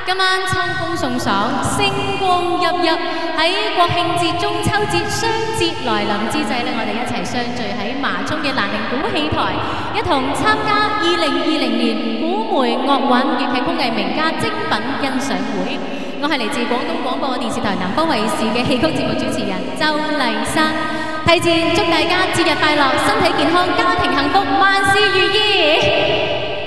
今晚秋風送爽，星光熠熠。喺國慶節、中秋節雙節來臨之際呢，我哋一齊相聚喺麻涌嘅蘭陵古戲台，一同參加2020年古梅樂韻粵劇工藝名家精品欣賞會。我係嚟自廣東廣播電視台南方衛視嘅戲曲節目主持人周麗珊。提前祝大家節日快樂，身體健康，家庭幸福，萬事如意。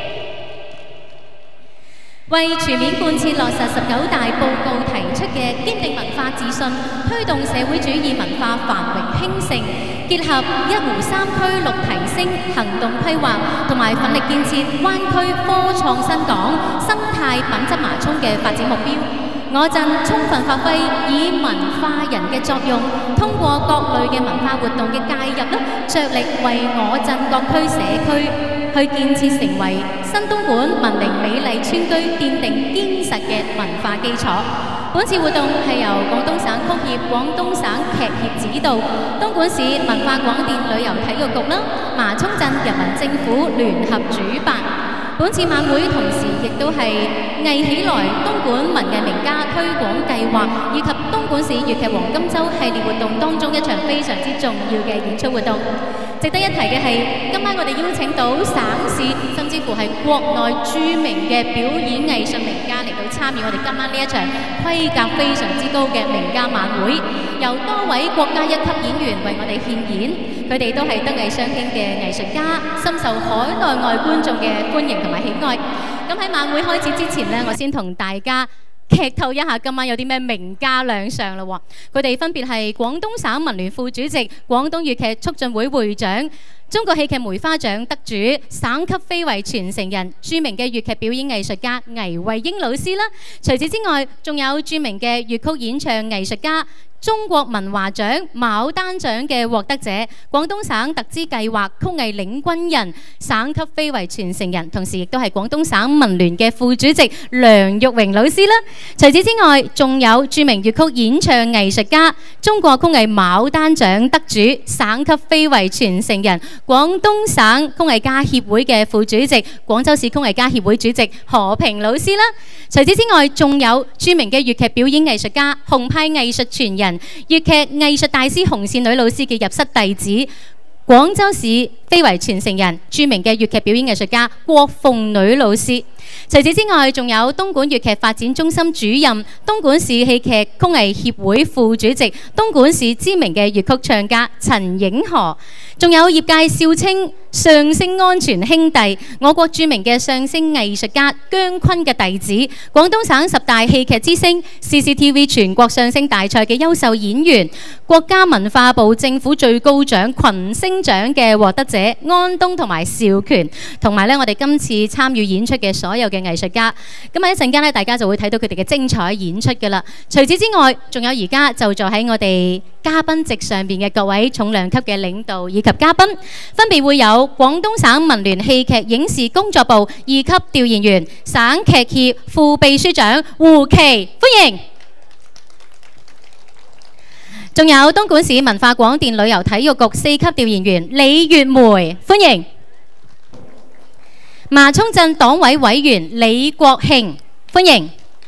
為全面貫徹落實19大報告提出嘅堅定文化自信，推動社會主義文化繁榮興盛，結合一湖三區六提升行動規劃，同埋奮力建設灣區科創新港、生態品質麻涌嘅發展目標。我鎮充分發揮以文化人嘅作用，通過各類嘅文化活動嘅介入着力為我鎮各區社區去建設成為新東莞文明美麗村居奠定堅實嘅文化基礎。本次活動係由廣東省曲協、廣東省劇協指導，東莞市文化廣電旅遊體育局麻涌鎮人民政府聯合主辦。本次晚會同時亦都係藝起來東莞文藝名家推廣計劃以及東莞市粵劇黃金週系列活動當中一場非常之重要嘅演出活動。值得一提嘅係，今晚我哋邀請到省市甚至乎係國內著名嘅表演藝術名家嚟到參與我哋今晚呢一場規格非常之高嘅名家晚會，由多位國家一級演員為我哋獻演。佢哋都係德藝雙馨嘅藝術家，深受海內外觀眾嘅歡迎同埋喜愛。咁喺晚會開始之前呢，我先同大家劇透一下今晚有啲咩名家亮相啦。佢哋分別係廣東省文聯副主席、廣東粵劇促進會會長、中國戲劇梅花獎得主、省級非遺傳承人、著名嘅粵劇表演藝術家倪慧英老師啦。除此之外，仲有著名嘅粵曲演唱藝術家、中國文華獎、牡丹獎嘅獲得者、廣東省特資計劃曲藝領軍人、省級非遺傳承人，同時亦都係廣東省文聯嘅副主席梁玉榮老師啦。除此之外，仲有著名粵曲演唱藝術家、中國曲藝牡丹獎得主、省級非遺傳承人、廣東省曲藝家協會嘅副主席、廣州市曲藝家協會主席何平老師啦。除此之外，仲有著名嘅粵劇表演藝術家、紅派藝術傳人、粵劇藝術大師紅線女老師嘅入室弟子、廣州市非遺傳承人、著名嘅粵劇表演藝術家郭鳳女老師。除此之外，仲有東莞粵劇發展中心主任、東莞市戲劇曲藝協會副主席、東莞市知名嘅粵曲唱家陳影河，仲有業界笑稱相聲安全兄弟、我國著名嘅相聲藝術家姜昆嘅弟子、廣東省10大戲劇之星、CCTV 全國相聲大賽嘅優秀演員、國家文化部政府最高獎群星獎嘅獲得者安東同埋邵權，同埋我哋今次參與演出嘅所有嘅藝術家。咁喺一陣間大家就會睇到佢哋嘅精彩演出㗎啦。除此之外，仲有而家就坐喺我哋嘉賓席上邊嘅各位重量級嘅領導以及嘉賓，分別會有廣東省文聯戲劇影視工作部2級調研員、省劇協副秘書長胡琪，歡迎。仲有東莞市文化廣電旅遊體育局4級調研員李月梅，歡迎。麻涌鎮黨委委員李國慶，歡迎。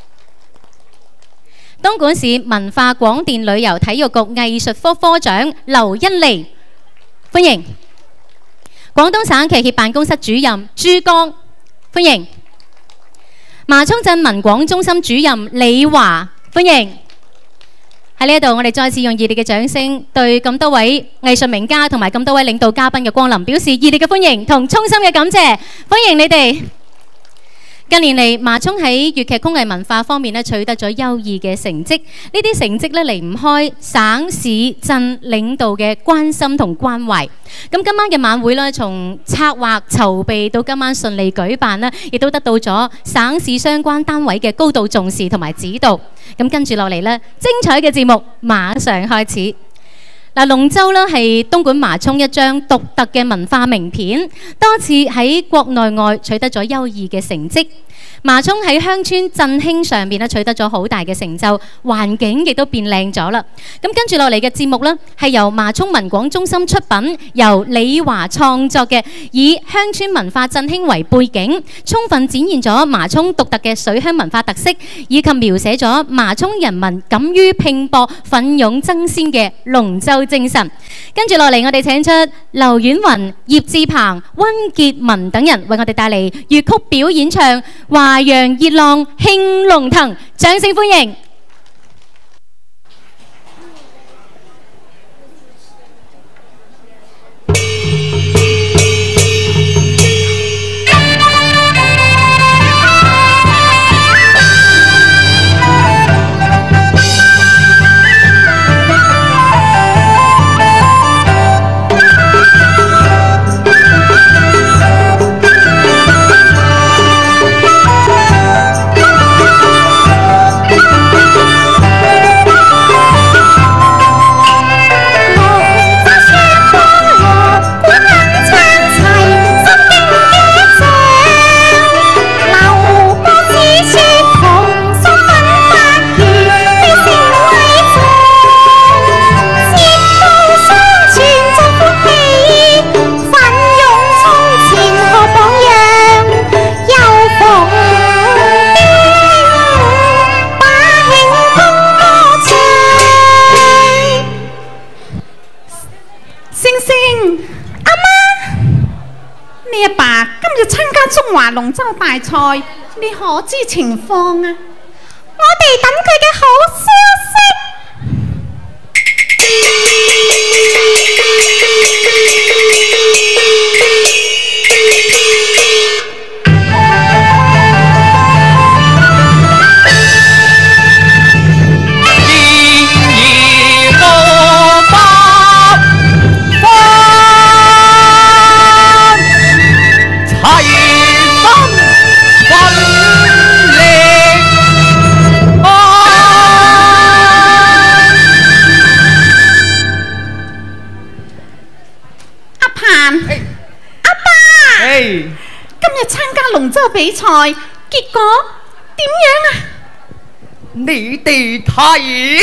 東莞市文化廣電旅遊體育局藝術科科長劉欣妮，歡迎。廣東省劇協辦公室主任朱剛，歡迎。麻涌鎮文廣中心主任李華，歡迎。喺呢一度，我哋再次用熱烈嘅掌聲對咁多位藝術名家同埋咁多位領導嘉賓嘅光臨表示熱烈嘅歡迎同衷心嘅感謝，歡迎你哋。近年嚟，麻涌喺粵劇曲藝文化方面取得咗優異嘅成績，呢啲成績離唔開省市鎮領導嘅關心同關懷。咁今晚嘅晚會從策劃籌備到今晚順利舉辦亦都得到咗省市相關單位嘅高度重視同埋指導。咁跟住落嚟精彩嘅節目馬上開始。龍舟係東莞麻涌一張獨特嘅文化名片，多次喺國內外取得咗優異嘅成績。 麻涌喺鄉村振興上邊咧取得咗好大嘅成就，環境亦都變靚咗啦。咁跟住落嚟嘅節目呢，係由麻涌文廣中心出品，由李華創作嘅，以鄉村文化振興為背景，充分展現咗麻涌獨特嘅水鄉文化特色，以及描寫咗麻涌人民敢於拼搏、奮勇爭先嘅龍舟精神。跟住落嚟，我哋請出劉婉雲、葉志鵬、温傑文等人為我哋帶嚟粵曲表演唱《華陽熱浪興龍騰》，掌聲歡迎！ 中華龍舟大賽，你可知情況啊？ 我哋等佢嘅好消息。 龍舟比賽結果點樣啊？ 你哋睇，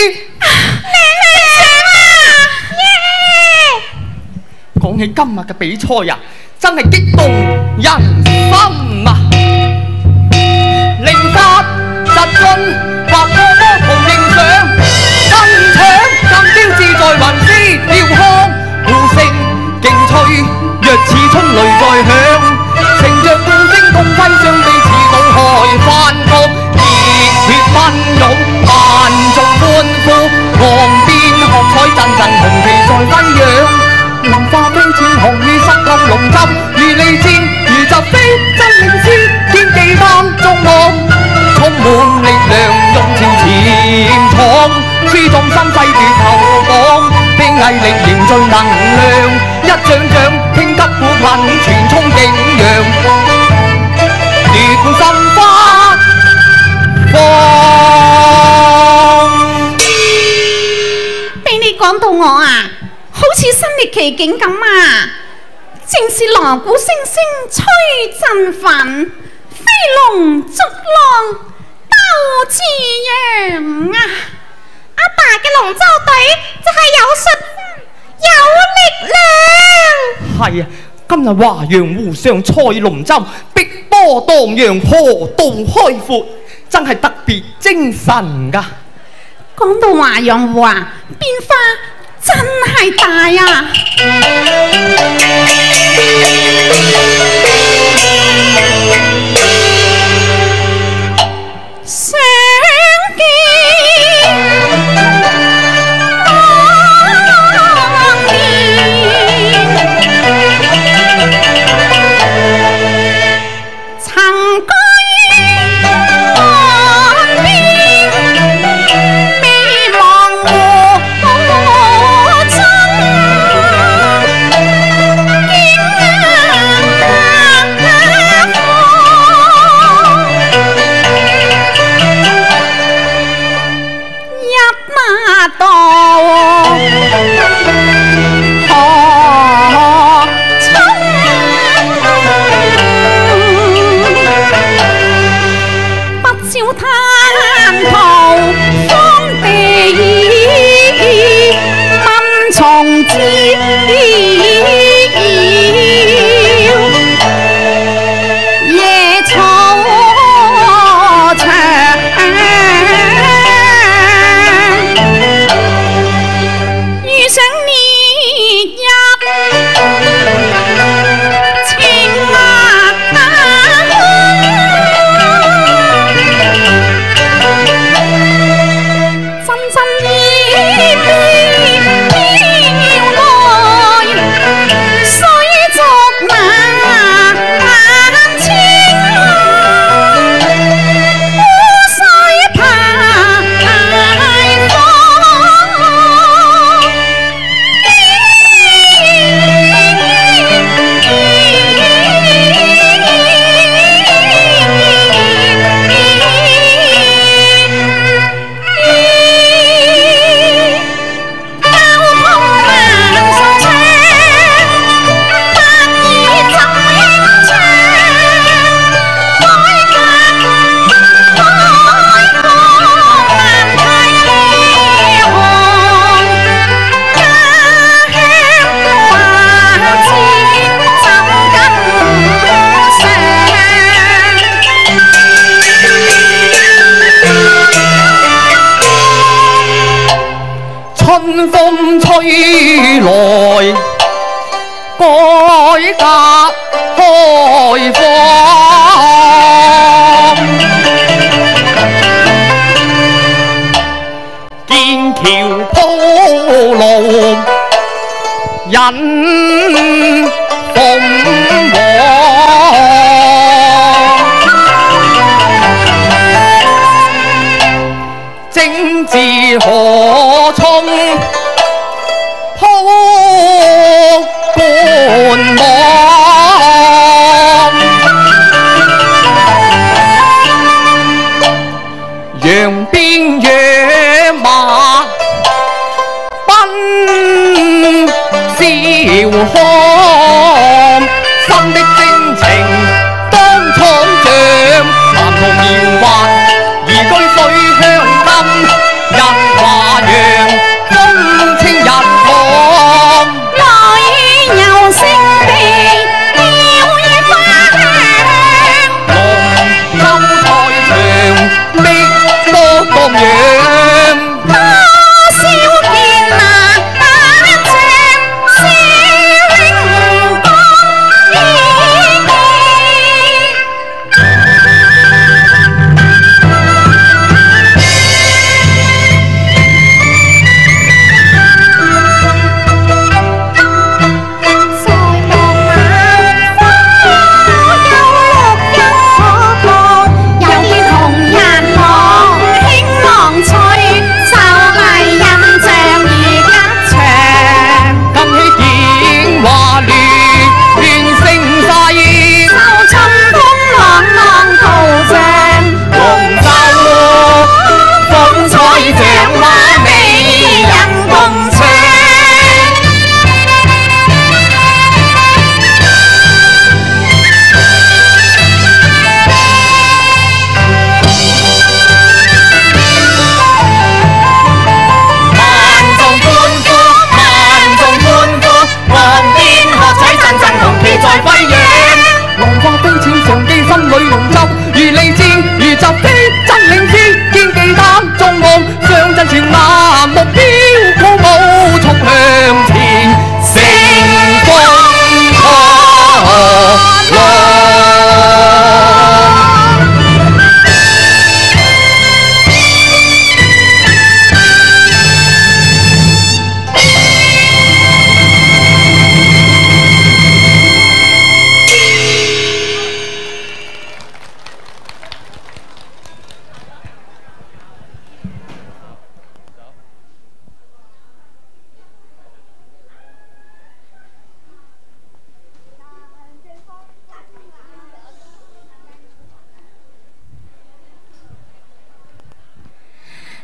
講起今日嘅比賽啊，真係激動人心啊！靈法疾進，劃過波圖形象，爭搶更標誌在雲絲遼康，呼聲勁吹，若似春雷在響。乘着鼓聲痛揮雙臂似怒海翻谷，熱血奔湧，萬眾歡呼，岸邊喝彩陣陣紅旗在揮揚，龍化飛濺紅雨濕透龍舟，如利箭如疾飛真領先，天地擔眾望，充滿力量勇朝前闖，輸盡心勢奪頭榜，的毅力凝聚能量，一掌掌傾急鼓噴，全衝景仰。烈心花放， 俾你講到我啊，好似身歷其境咁啊！正是鑼鼓聲聲吹振奮，飛龍逐浪鬥志揚啊！ 阿爸嘅龍舟隊就係有實力、有力量。 係啊！今日華陽湖上賽龍舟，碧波蕩漾，河道開闊，真係特別精神㗎。 講到華陽湖啊，變化真係大啊！想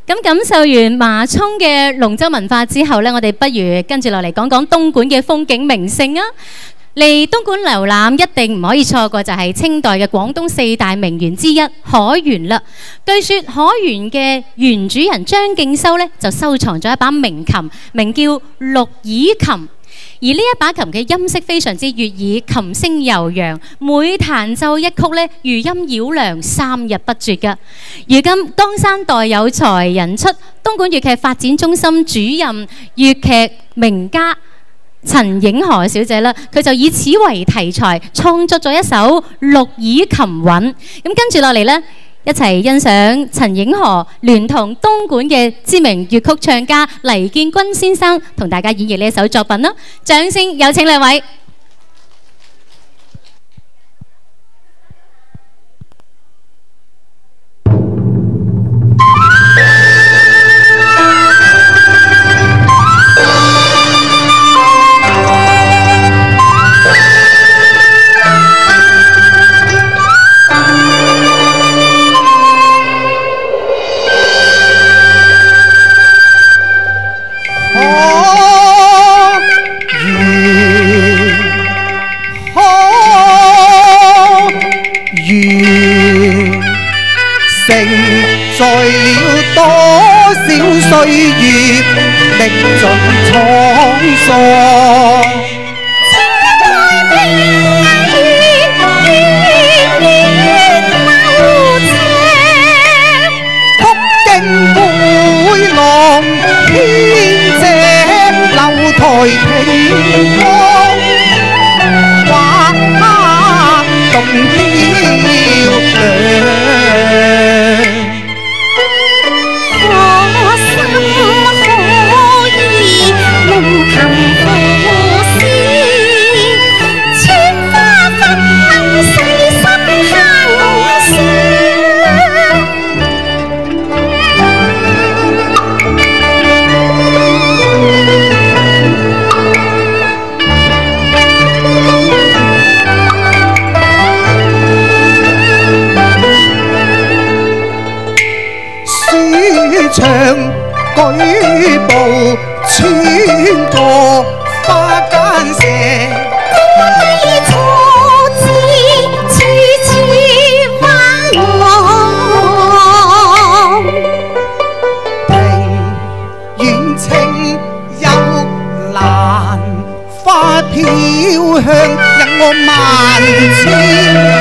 咁感受完麻涌嘅龍舟文化之後呢，我哋不如跟住落嚟講講東莞嘅風景名勝啊！嚟東莞遊覽一定唔可以錯過，就係清代嘅廣東四大名園之一海員啦。據說海員嘅原主人張敬修呢，就收藏咗一把名琴，名叫綠耳琴。而呢一把琴嘅音色非常之悅耳，琴聲悠揚，每彈奏一曲呢，餘音繞梁，3日不絕㗎。如今江山代有才人出，東莞粵劇發展中心主任粵劇名家陳影河小姐啦，佢就以此為題材創作咗一首綠耳琴韻。咁跟住落嚟呢，一齊欣賞陳影河聯同東莞嘅知名粵曲唱家黎建軍先生同大家演繹呢一首作品啦！掌聲有請兩位。 在了多少歲月，歷盡滄桑。曲徑背浪編者，樓台屏風，畫動漂亮。唱舉步穿過花間石，歸錯字處處彎岸，庭院清幽蘭花飄香，引我萬千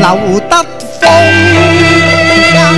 留得風間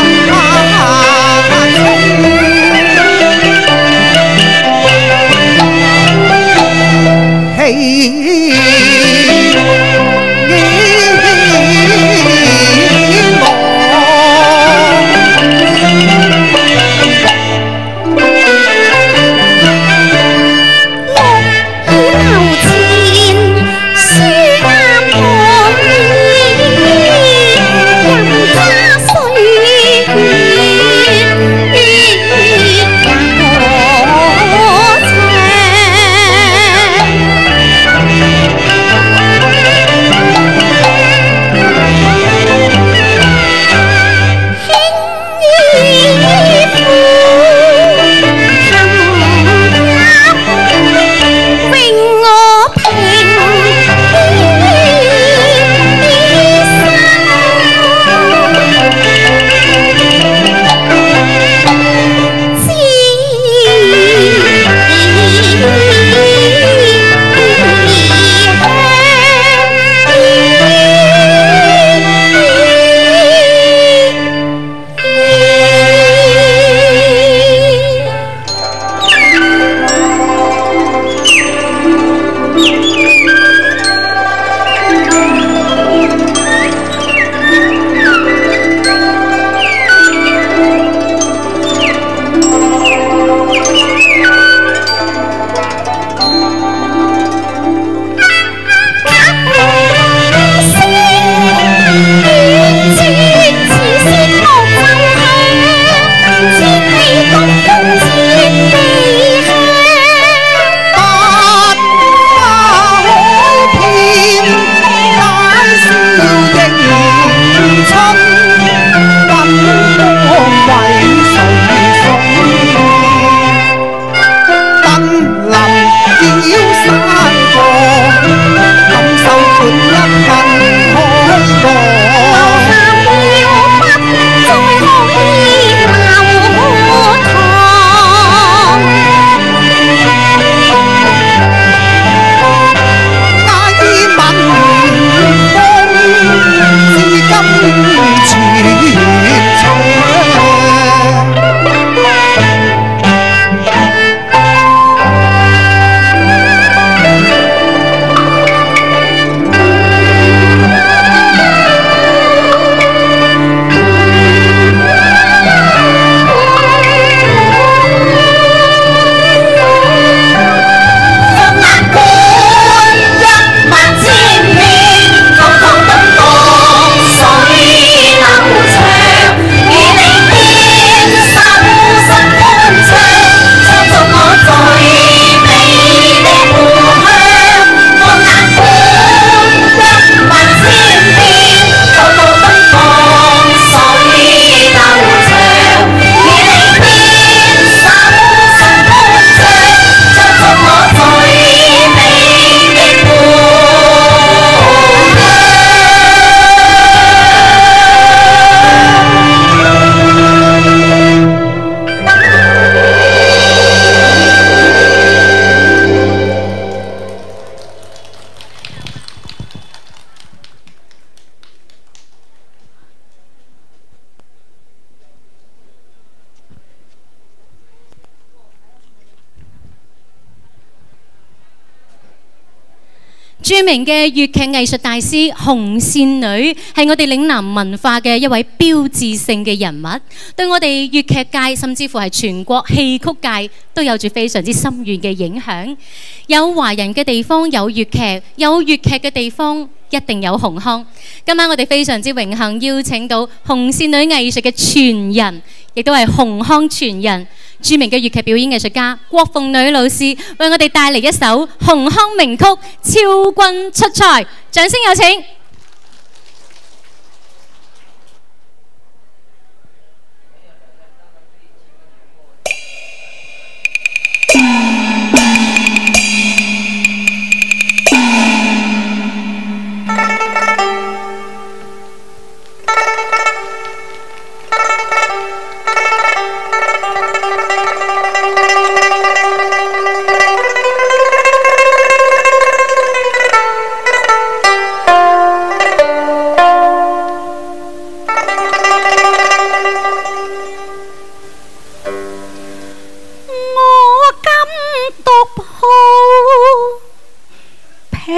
著名嘅粵劇藝術大師紅線女係我哋嶺南文化嘅一位標誌性嘅人物，對我哋粵劇界甚至乎係全國戲曲界都有住非常之深遠嘅影響。有華人嘅地方有粵劇，有粵劇嘅地方一定有紅腔。今晚我哋非常之榮幸邀請到紅線女藝術嘅傳人，亦都係紅腔傳人，著名嘅粵劇表演藝術家郭鳳女老師為我哋帶嚟一首紅腔名曲《超君出塞》，掌聲有請。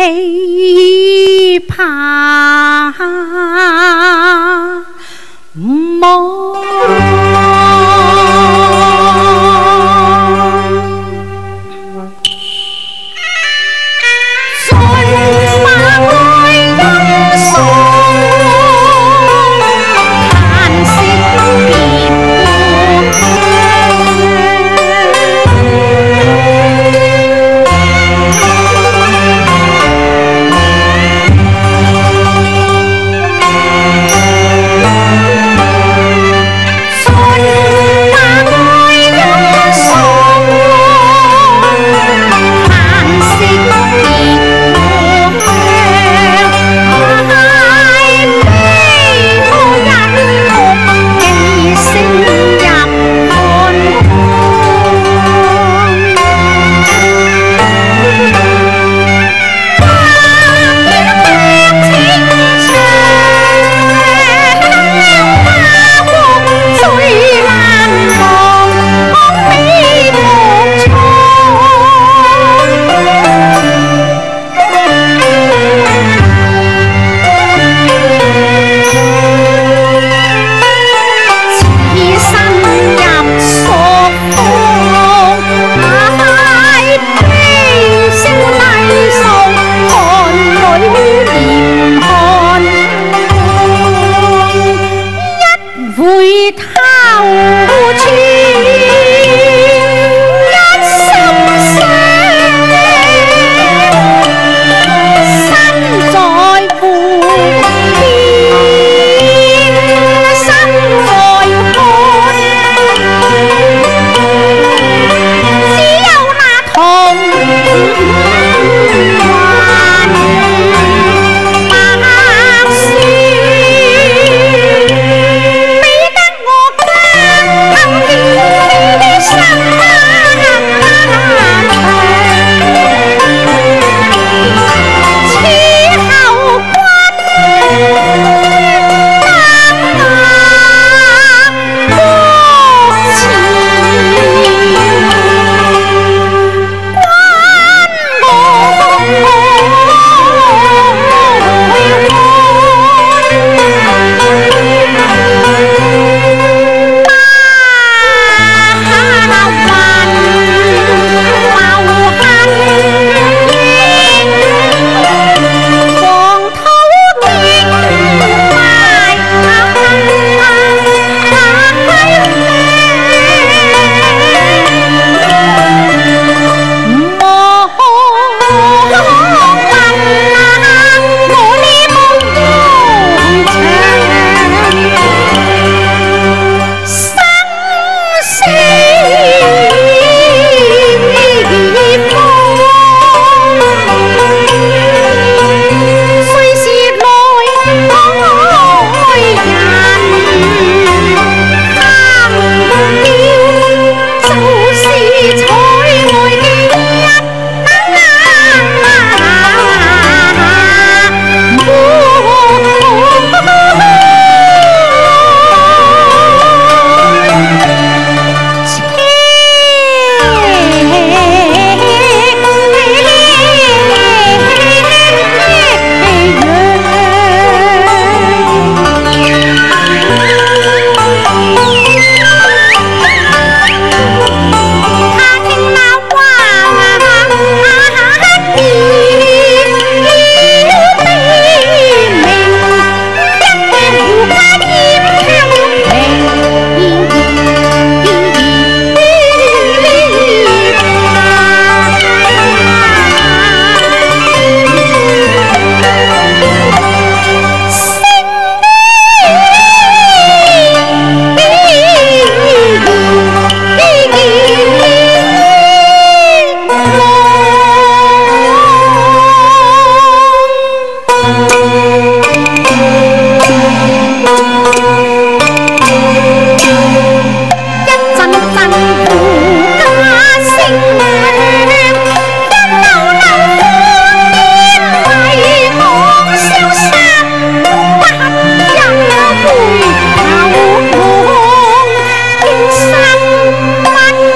只怕无。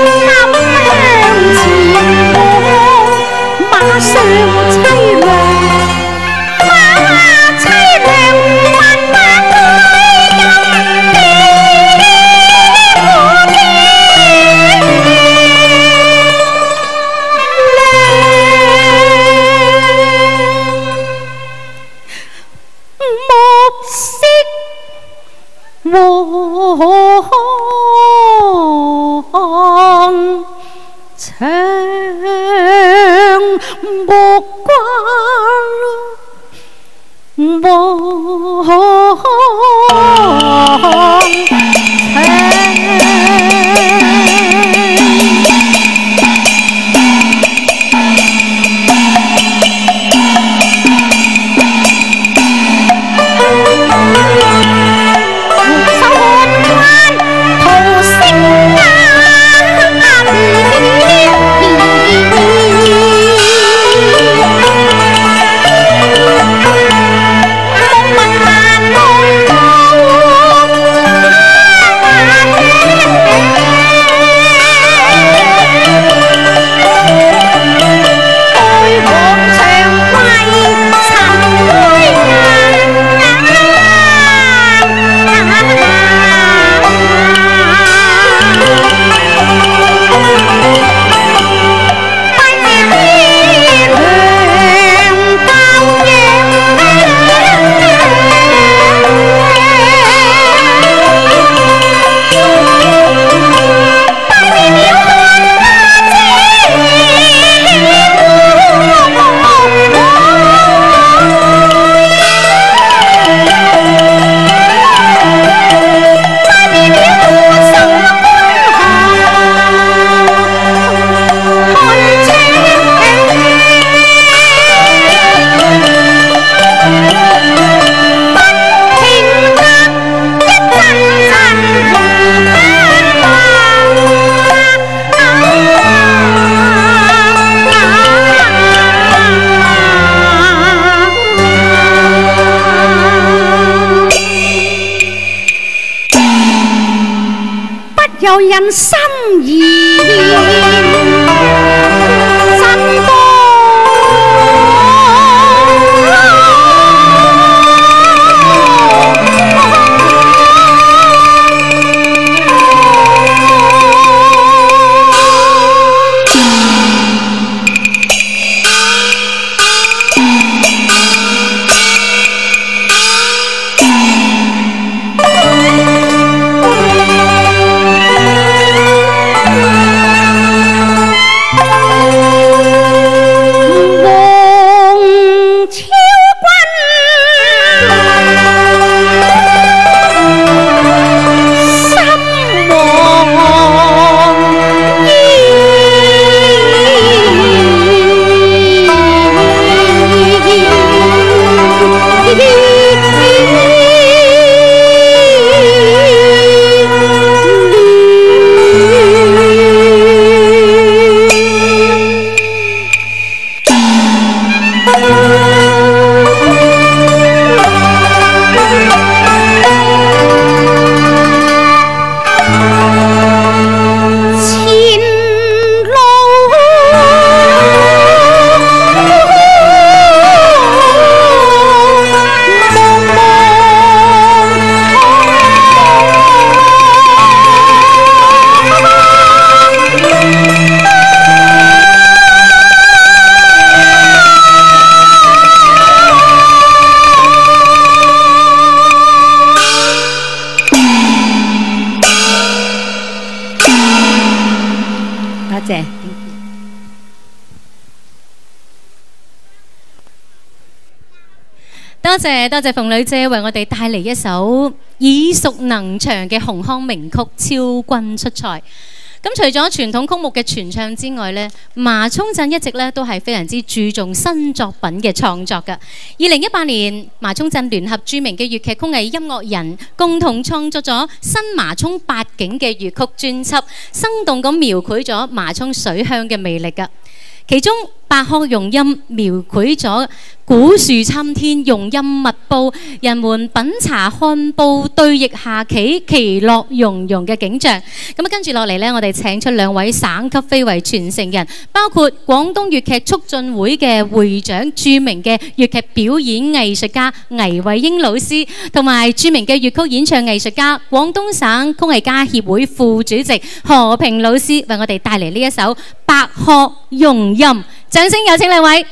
凄凉。 目光有人心意真多。多謝鳳女姐為我哋帶嚟一首耳熟能詳嘅洪康名曲《超君出塞》。咁除咗傳統曲目嘅傳唱之外呢，麻涌鎮一直咧都係非常之注重新作品嘅創作㗎。2018年，麻涌鎮聯合著名嘅粵劇曲藝音樂人共同創作咗新麻涌八景嘅粵曲專輯，生動咁描繪咗麻涌水鄉嘅魅力㗎。其中白鶴用音描繪咗古樹參天，用音密布，人們品茶看報，對弈下棋，其樂融融嘅景象。咁跟住落嚟呢，我哋請出兩位省級非遺傳承人，包括廣東粵劇促進會嘅會長、著名嘅粵劇表演藝術家倪慧英老師，同埋著名嘅粵曲演唱藝術家、廣東省曲藝家協會副主席何平老師，為我哋帶嚟呢一首《白鶴用音》。掌聲有請兩位。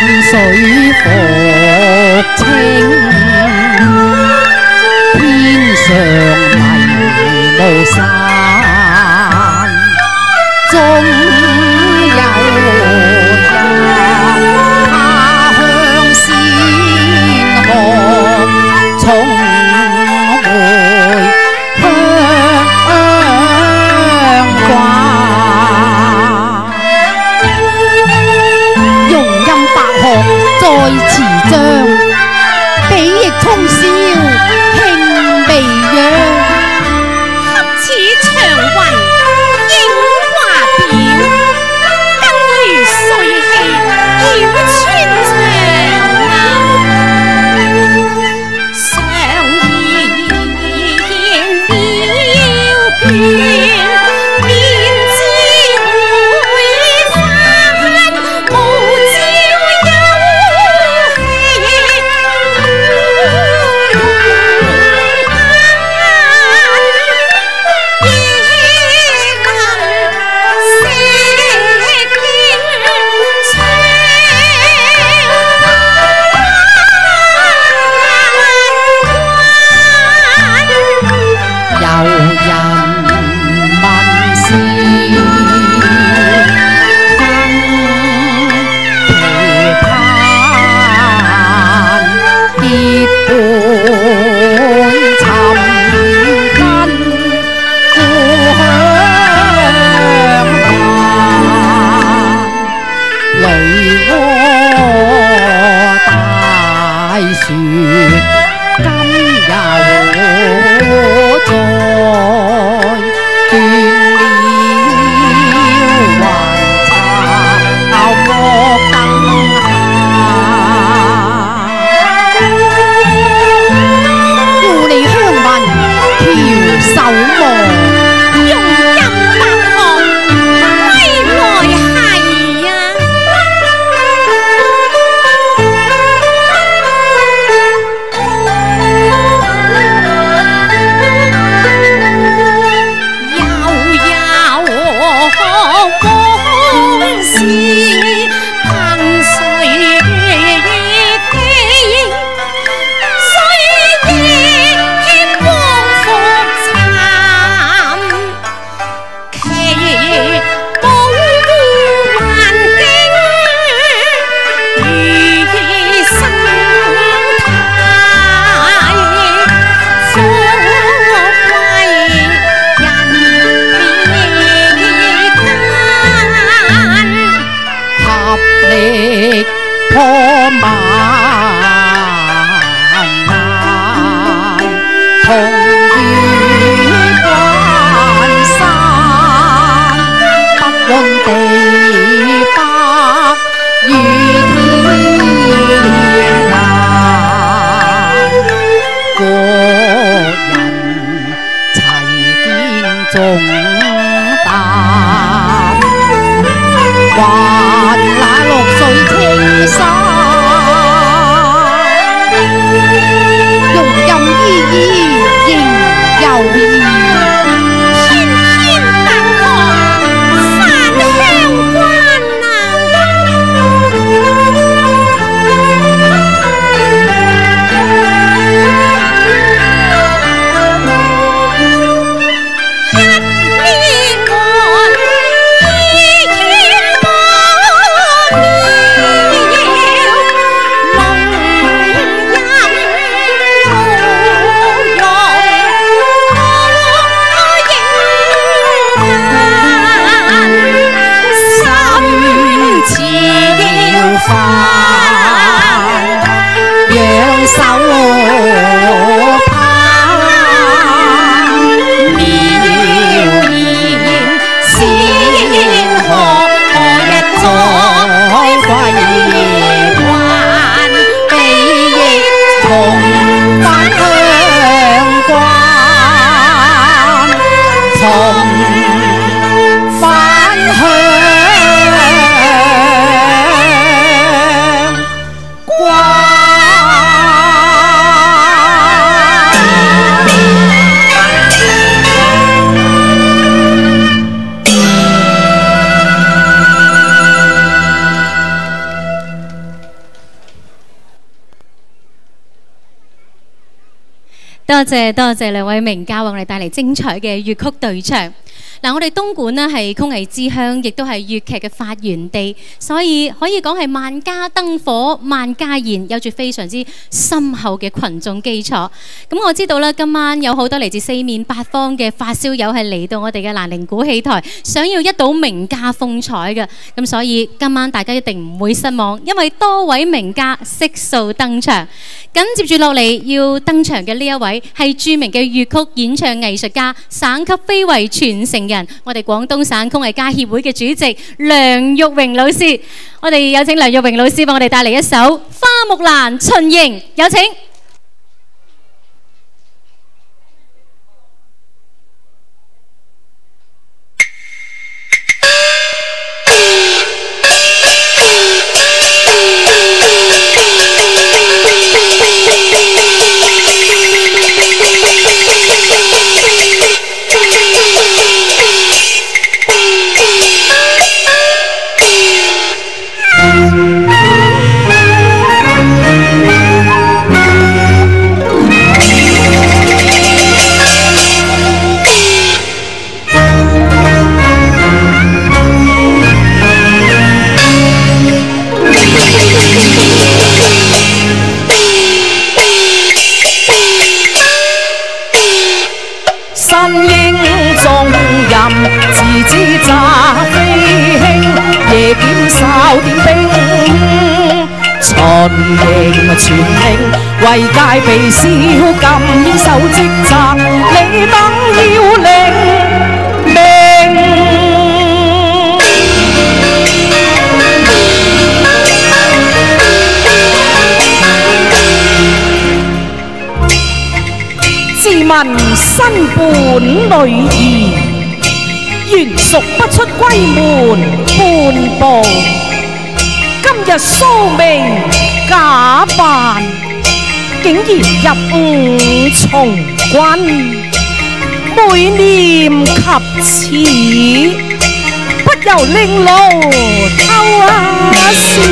水復清，天上迷霧散，終有日他鄉先河重回香掛。容音白鶴在池張，比翼衝霄輕微揚， 恰似長雲映華表，更如水氣繞穿長流。常言渺卷，便知會返，無照有氣。 有人問是更期盼，結伴尋根故鄉還，雷渦大雪今又在斷了還巢莫等下，故里鄉民翹首望， 容音白鶴歸來係呀。悠悠往事憑誰記？雖憶光復殘，其保護環境如生態，富貴人合力破萬難，同於關山，不論地北與天涯，個人齊肩重擔。還那綠水青山。 多謝兩位名家為我哋帶嚟精彩嘅粵曲對唱。嗱，我哋東莞呢係曲藝之鄉，亦都係粵劇嘅發源地，所以可以講係萬家燈火、萬家宴，有住非常之深厚嘅群眾基礎。咁我知道啦，今晚有好多嚟自四面八方嘅發燒友係嚟到我哋嘅蘭陵古戲台，想要一睹名家風采嘅。咁所以今晚大家一定唔會失望，因為多位名家悉數登場。咁接住落嚟要登場嘅呢一位係著名嘅粵曲演唱藝術家、省級非遺傳承人，我哋廣東省曲藝家協會嘅主席梁玉榮老師。我哋有請梁玉榮老師幫我哋帶嚟一首《花木蘭巡營》，有請。 全令為戒備宵禁，應守職責，你等要領命。自問身伴女兒，原屬不出閨門半步。今日蘇眉假扮，竟然入伍從軍，每念及此，不由令奴偷笑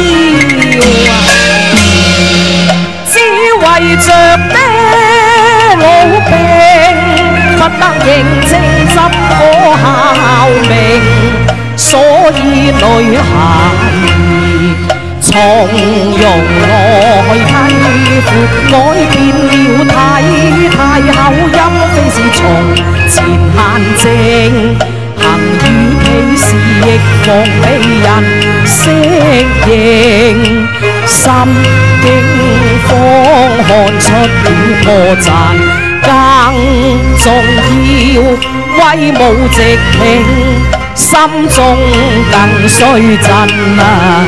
只為着爹老兵，不得認清執我校名，所以女孩從容來替父改變了體態口音，非是從前限正，行與鄙視亦防被人適應，心境方看出了破綻，更重要威武直挺，心中更須震啊！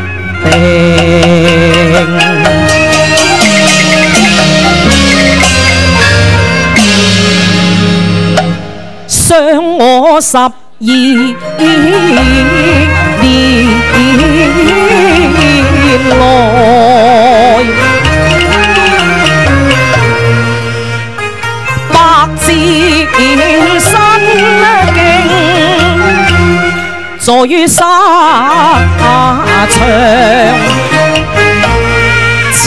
想我12年來，百戰身經，坐於沙場，此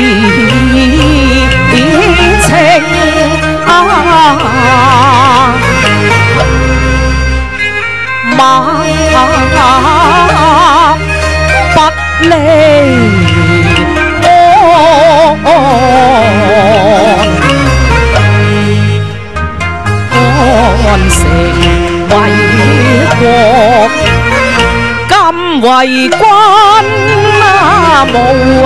情馬不離安城為國，今為君無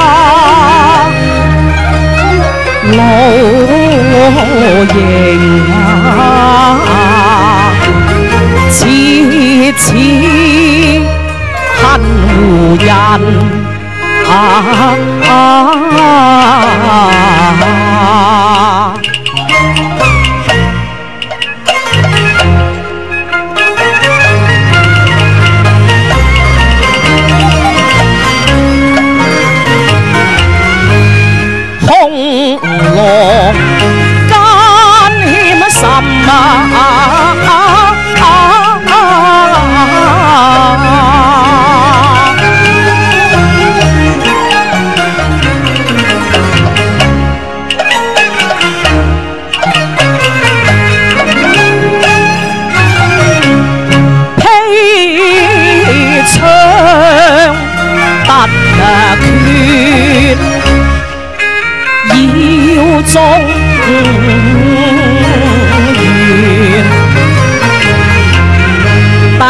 老營切恨胡人紅狼奸險甚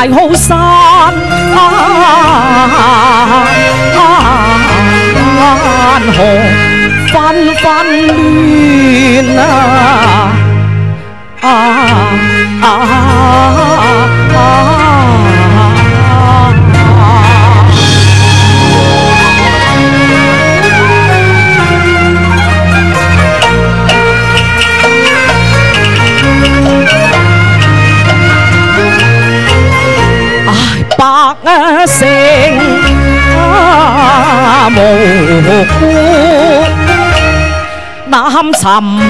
大好山河紛紛亂百姓無辜，南尋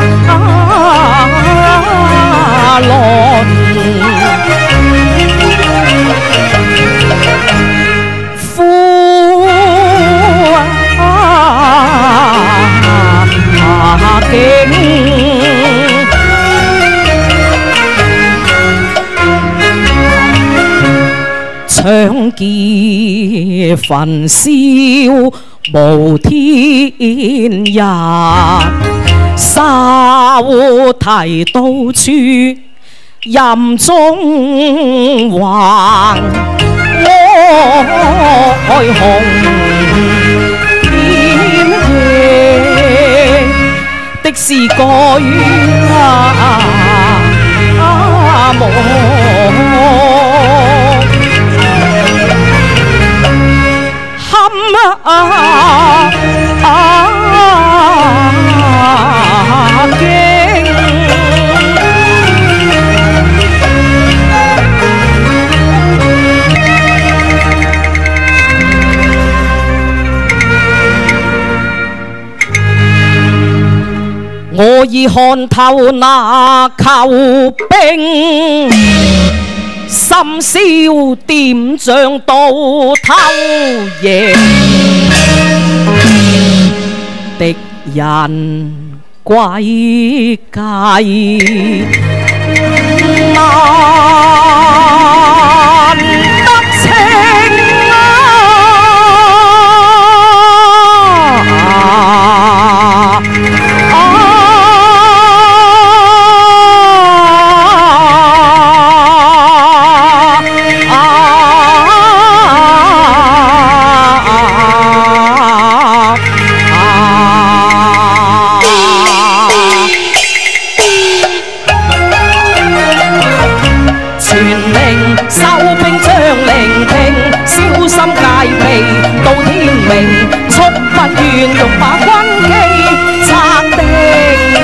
淪，苦境。長劫焚燒無天日，沙烏啼到處任中橫，哀鴻遍野的是舉目。我已看透那求兵，深宵點將到偷贏，敵人詭計難得清到天明，速不願用把軍機拆定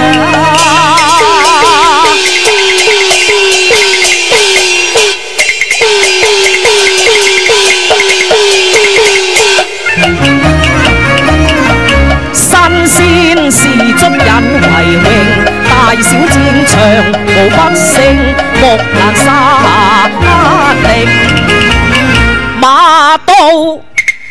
新鮮是足引為榮，大小戰場無不勝，木蘭沙力馬到。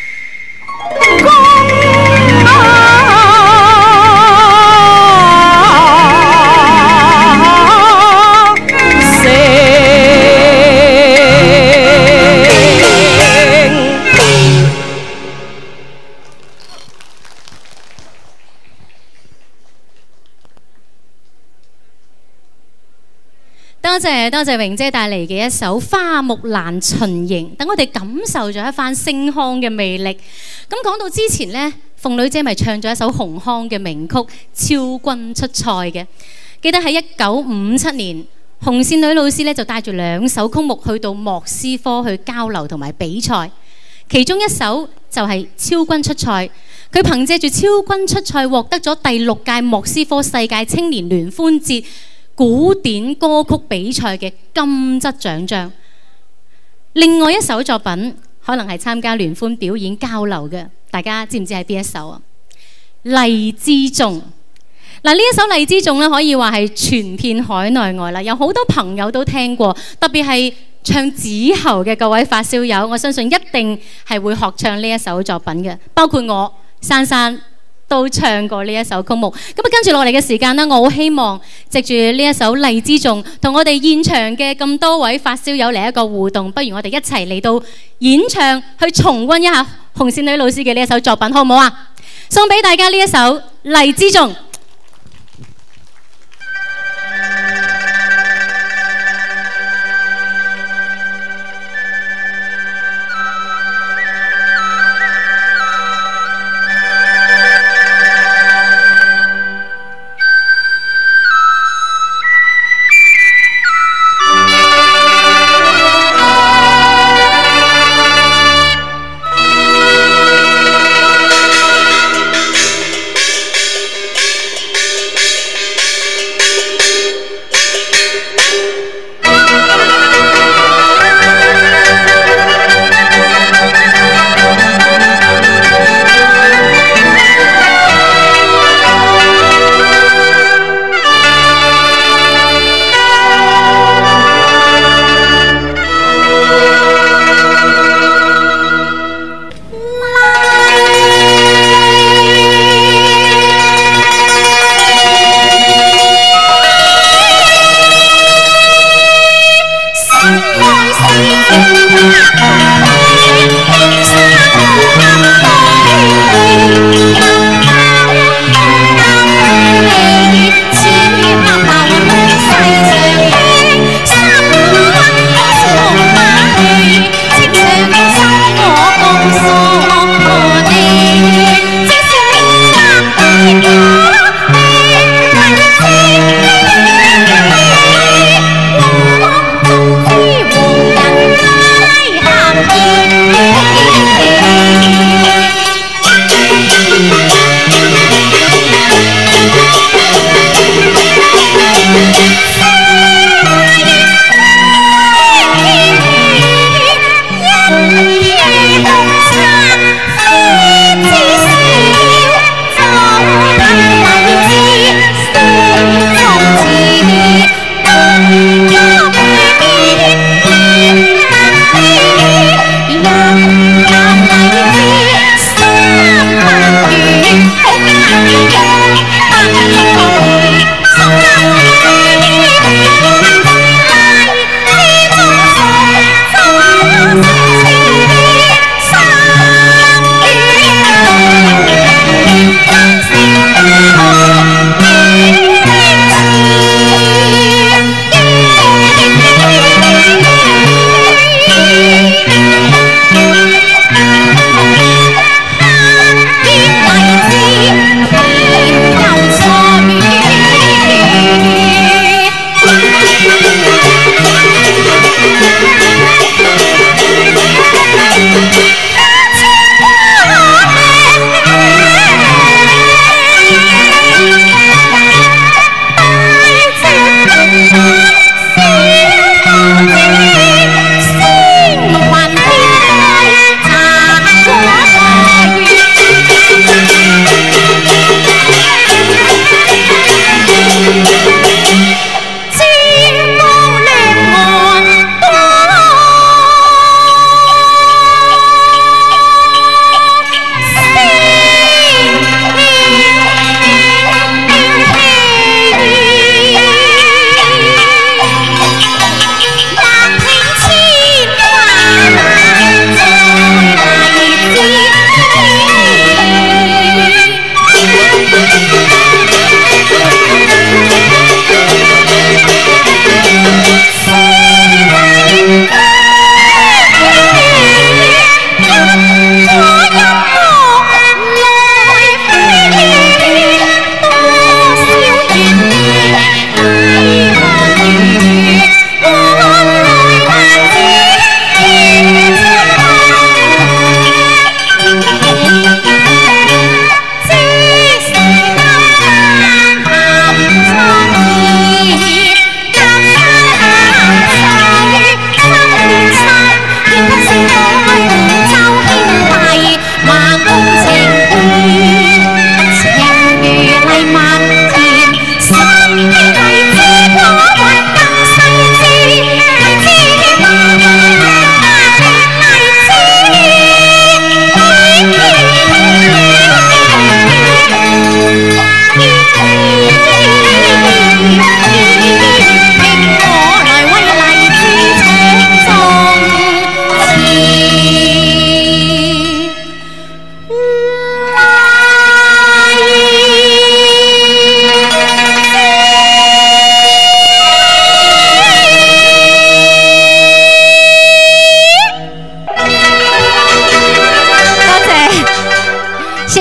多謝榮姐帶嚟嘅一首《花木蘭巡營》，等我哋感受咗一番星腔嘅魅力。咁講到之前呢，鳳女姐咪唱咗一首紅腔嘅名曲《超軍出塞》嘅。記得喺1957年，紅線女老師咧就帶住2首曲目去到莫斯科去交流同埋比賽，其中一首就係《超軍出塞》。佢憑藉住《超軍出塞》獲得咗第6屆莫斯科世界青年聯歡節古典歌曲比賽嘅金質獎章。另外一首作品可能係參加聯歡表演交流嘅，大家知唔知係邊一首啊？荔枝頌。嗱，呢一首荔枝頌咧，可以話係傳遍海內外啦，有好多朋友都聽過，特別係唱子喉嘅各位發燒友，我相信一定係會學唱呢一首作品嘅，包括我珊珊都唱過呢一首曲目。咁啊，跟住落嚟嘅時間呢，我好希望藉住呢一首荔枝頌，同我哋現場嘅咁多位發燒友嚟一個互動。不如我哋一齊嚟到演唱，去重溫一下紅線女老師嘅呢一首作品，好唔好啊？送俾大家呢一首荔枝頌。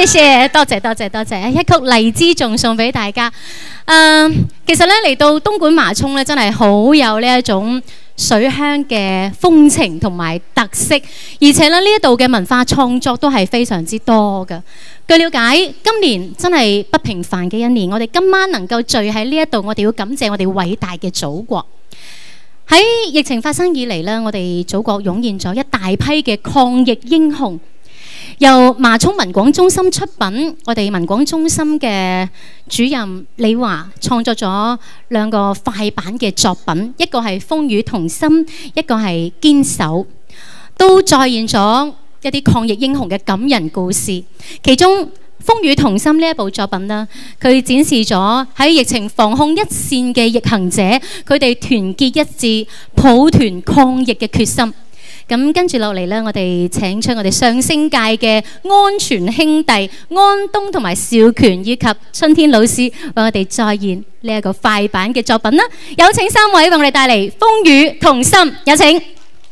謝，多謝，一曲荔枝仲送俾大家。其實咧嚟到東莞麻涌咧，真係好有呢一種水鄉嘅風情同埋特色，而且咧呢一度嘅文化創作都係非常之多嘅。據了解，今年真係不平凡嘅一年，我哋今晚能夠聚喺呢一度，我哋要感謝我哋偉大嘅祖國。喺疫情發生以嚟呢，我哋祖國湧現咗一大批嘅抗疫英雄。由麻涌文廣中心出品，我哋文廣中心嘅主任李華創作咗2個快版嘅作品，一個係風雨同心，一個係堅守，都再現咗一啲抗疫英雄嘅感人故事。其中風雨同心呢一部作品呢，佢展示咗喺疫情防控一線嘅逆行者，佢哋團結一致、抱團抗疫嘅決心。咁跟住落嚟呢，我哋請出我哋上星界嘅安全兄弟安東同埋邵權以及春天老師，為我哋再現呢一個快版嘅作品啦。有請3位為我哋帶嚟《風雨同心》，有請。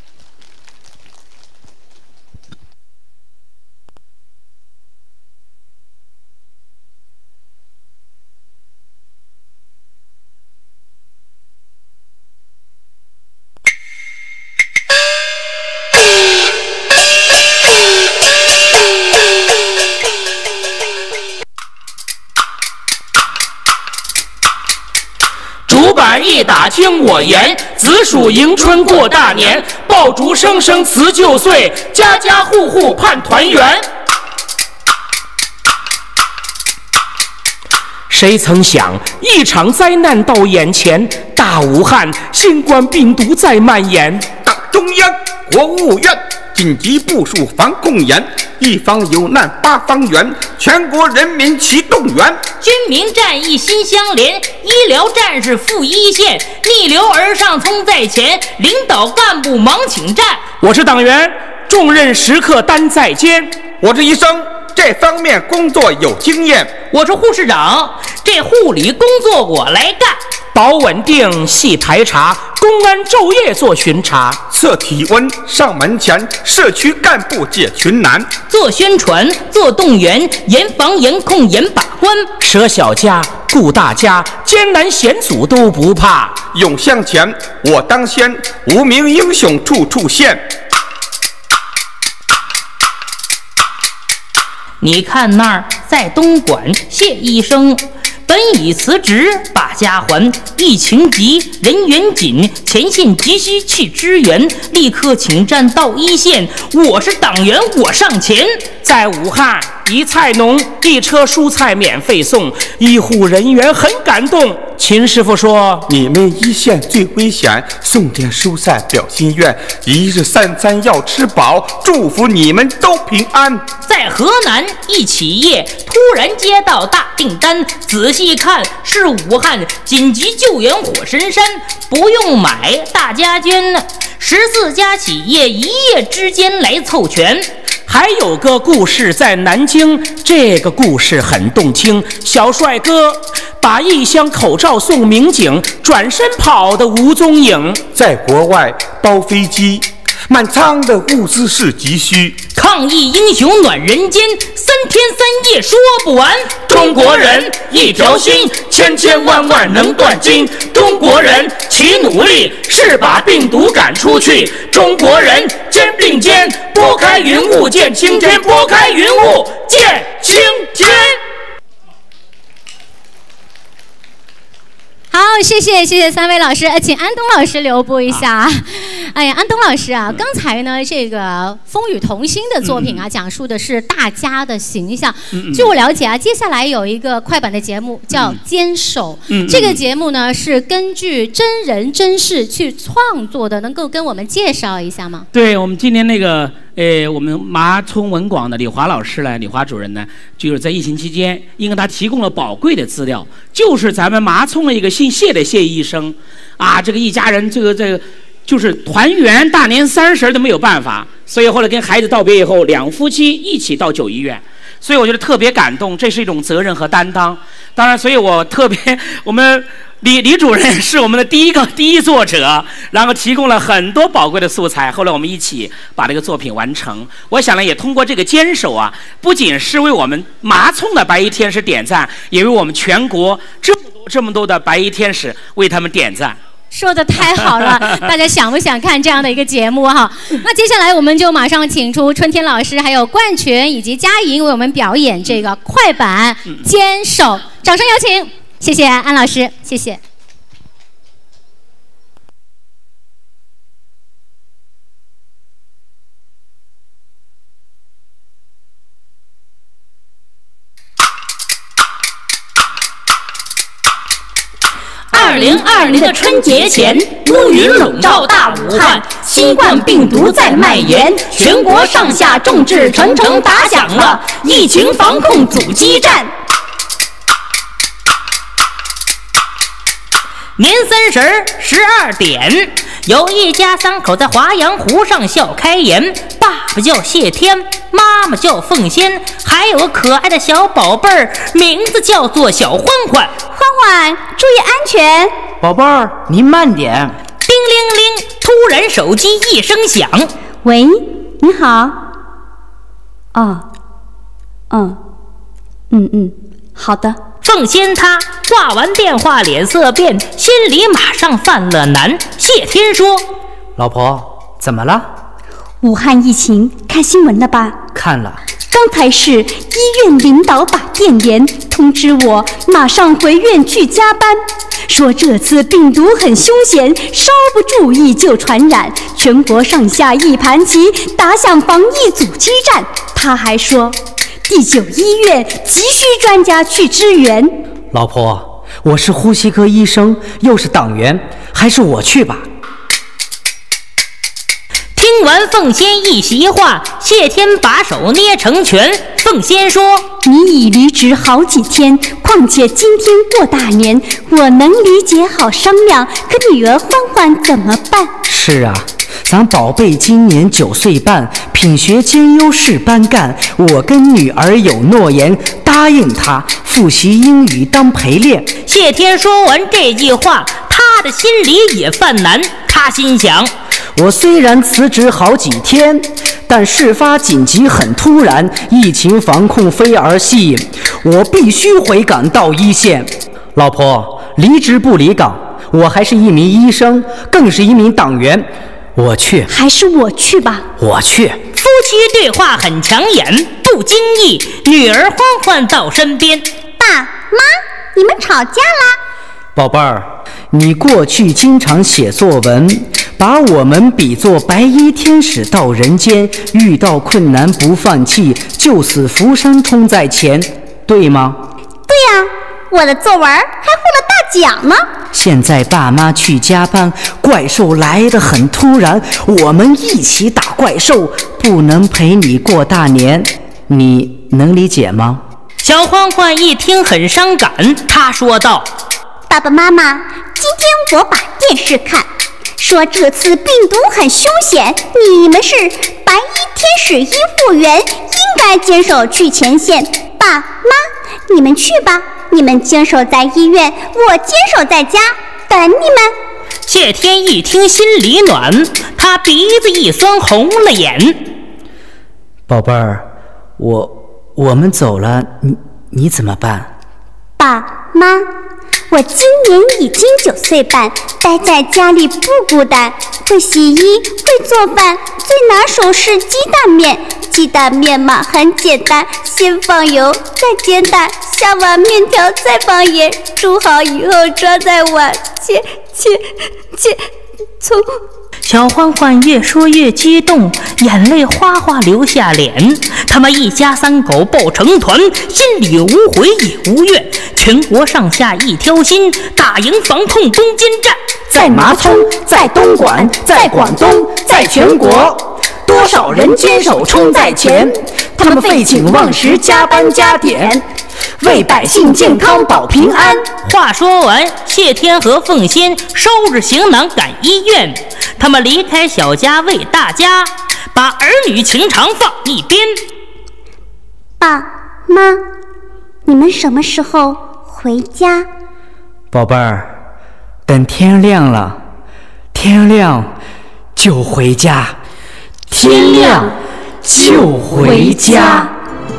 一打听我言，子鼠迎春过大年，爆竹声声辞旧岁，家家户户盼团圆。谁曾想一场灾难到眼前，大武汉新冠病毒在蔓延。 党中央国务院紧急部署防控严，一方有难八方援，全国人民齐动员。 军民战役心相连，医疗战士赴一线，逆流而上冲在前，领导干部忙请战。 我是党员，重任时刻担在肩。 我是医生，这方面工作有经验。 我是护士长，这护理工作我来干。 保稳定细排查，公安昼夜做巡查， 测体温上门前，社区干部解群难， 做宣传做动员，严防严控严把关， 舍小家顾大家，艰难险阻都不怕， 勇向前我当先，无名英雄处处现。 你看那儿在东莞，谢医生本已辞职把家还，疫情急人员紧，前线急需去支援，立刻请战到一线，我是党员我上前。 在武汉一菜农1车蔬菜免费送，医护人员很感动。秦师傅说， 你们一线最危险，送点蔬菜表心愿，一日3餐要吃饱，祝福你们都平安。 在河南一企业突然接到大订单，仔细看是武汉紧急救援火神山，不用买大家捐，14家企业一夜之间来凑全。 还有个故事在南京，这个故事很动听。小帅哥把1箱口罩送民警，转身跑得无踪影。 在国外包飞机，满仓的物资是急需。 抗疫英雄暖人间，3天3夜说不完。 中国人一条心，千千万万能断筋。中国人齐努力，是把病毒赶出去。中国人肩并肩，拨开云雾见青天，拨开云雾见青天。 好，谢谢3位老师，请安东老师留步一下。哎呀，安东老师啊，刚才呢这个《风雨同心》的作品啊，讲述的是大家的形象。据我了解啊，接下来有一个快版的节目叫《坚守》。这个节目呢是根据真人真事去创作的，能够跟我们介绍一下吗？ 对，我们今天那个我们麻葱文广的李华老师呢，李华主任呢，就是在疫情期间，因为他提供了宝贵的资料，就是咱们麻葱的一个姓谢的谢医生啊，这个一家人这个就是团圆，大年30都没有办法，所以后来跟孩子道别以后，2夫妻一起到9医院。 所以我觉得特别感动，这是一种责任和担当。当然，所以我我们李主任是我们的第一作者，然后提供了很多宝贵的素材，后来我们一起把这个作品完成。我想呢，也通过这个坚守啊，不仅是为我们麻葱的白衣天使点赞，也为我们全国这么多的白衣天使为他们点赞。 说的太好了，大家想不想看这样的一个节目哈？那接下来我们就马上请出春天老师、还有冠群以及佳莹为我们表演这个快板坚守，掌声有请！谢谢安老师，谢谢。 2020的春节前，乌云笼罩大武汉，新冠病毒在蔓延，全国上下众志成城打响了疫情防控阻击战。年3012点，有一家三口在华阳湖上笑开颜，爸爸叫谢天，妈妈叫凤仙，还有个可爱的小宝贝儿，名字叫做小欢欢。 欢欢，注意安全。 宝贝儿，您慢点。 叮铃铃，突然手机一声响。 喂，你好。好的。 凤仙她挂完电话脸色变，心里马上犯了难。谢天说： 老婆，怎么了？ 武汉疫情看新闻了吧？ 看了。 刚才是医院领导把电联通知我马上回院去加班，说这次病毒很凶险，稍不注意就传染，全国上下一盘棋，打响防疫阻击战。他还说第9医院急需专家去支援。 老婆，我是呼吸科医生，又是党员，还是我去吧。 听完凤仙一席话，谢天把手捏成拳。凤仙说： 你已离职好几天，况且今天过大年，我能理解，好商量，可女儿欢欢怎么办？ 是啊，咱宝贝今年9岁半，品学兼优是班干。我跟女儿有诺言，答应她复习英语当陪练。 谢天说完这句话，他的心里也犯难。他心想： 我虽然辞职好几天，但事发紧急很突然，疫情防控非儿戏，我必须回岗到一线。老婆，离职不离岗，我还是一名医生，更是一名党员。我去。 还是我去吧。 我去。 夫妻对话很抢眼，不经意，女儿欢欢到身边。 爸妈，你们吵架啦？ 宝贝儿，你过去经常写作文，把我们比作白衣天使到人间，遇到困难不放弃，救死扶伤冲在前，对吗？ 对呀，我的作文还获了大奖呢。 现在爸妈去加班，怪兽来得很突然，我们一起打怪兽，不能陪你过大年，你能理解吗？ 小欢欢一听很伤感，他说道： 爸爸妈妈，今天我把电视看，说这次病毒很凶险，你们是白衣天使医护员，应该坚守去前线。爸妈，你们去吧，你们坚守在医院，我坚守在家，等你们。 谢天一听心里暖，他鼻子一酸，红了眼。 宝贝儿，我们走了，你怎么办？ 爸妈，我今年已经9岁半，待在家里不孤单，会洗衣，会做饭，最拿手是鸡蛋面。鸡蛋面嘛很简单，先放油，再煎蛋，下完面条再放盐，煮好以后装在碗，切葱。 小欢欢越说越激动，眼泪哗哗流下脸。他们一家3口抱成团，心里无悔也无怨，全国上下一条心，打赢防控攻坚战。 在麻葱，在东莞，在广东，在全国，多少人坚守冲在前，他们废寝忘食加班加点，为百姓健康保平安。 话说完，谢天和凤仙收拾行囊赶医院。他们离开小家为大家，把儿女情长放一边。 爸妈，你们什么时候回家？ 宝贝儿，等天亮了，天亮就回家，天亮就回家。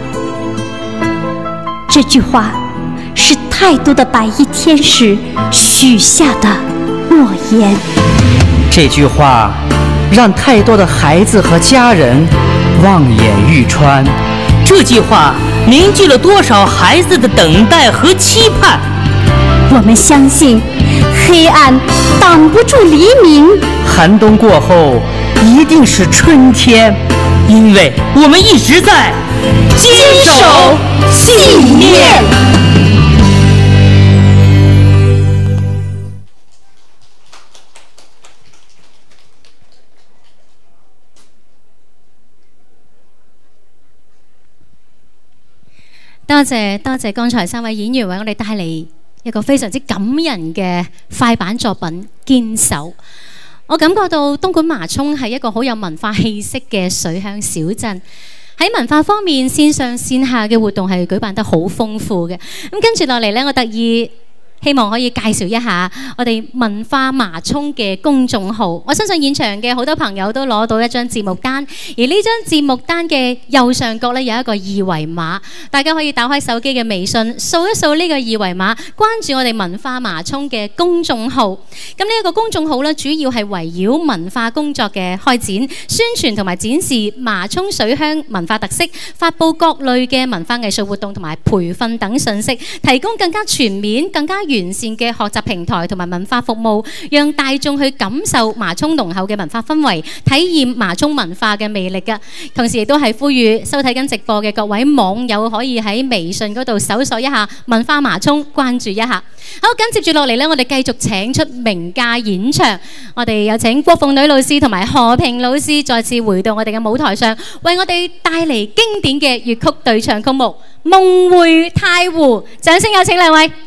这句话是太多的白衣天使许下的诺言。 这句话让太多的孩子和家人望眼欲穿。 这句话凝聚了多少孩子的等待和期盼。 我们相信，黑暗挡不住黎明， 寒冬过后一定是春天， 因为我们一直在坚守信念。 多謝剛才3位演員為我哋帶嚟一個非常之感人嘅快板作品《堅守》。我感覺到東莞麻涌係一個好有文化氣息嘅水鄉小鎮。喺文化方面，線上線下嘅活動係舉辦得好豐富嘅。咁跟住落嚟呢，我特意希望可以介紹一下我哋文化麻涌嘅公眾號。我相信現場嘅好多朋友都攞到一張節目單，而呢張節目單嘅右上角呢，有一個二維碼，大家可以打開手機嘅微信，掃一掃呢個二維碼，關注我哋文化麻涌嘅公眾號。咁呢一個公眾號呢，主要係圍繞文化工作嘅開展、宣傳同埋展示麻涌水鄉文化特色，發布各類嘅文化藝術活動同埋培訓等信息，提供更加全面、更加完善嘅學習平台同埋文化服務，讓大眾去感受麻涌濃厚嘅文化氛圍，體驗麻涌文化嘅魅力㗎。同時亦都係呼籲收睇緊直播嘅各位網友可以喺微信嗰度搜索一下文化麻涌，關注一下。好，咁接住落嚟呢，我哋繼續請出名家演唱。我哋有請郭鳳女老師同埋何平老師再次回到我哋嘅舞台上，為我哋帶嚟經典嘅粵曲對唱曲目《夢回太湖》。掌聲有請兩位。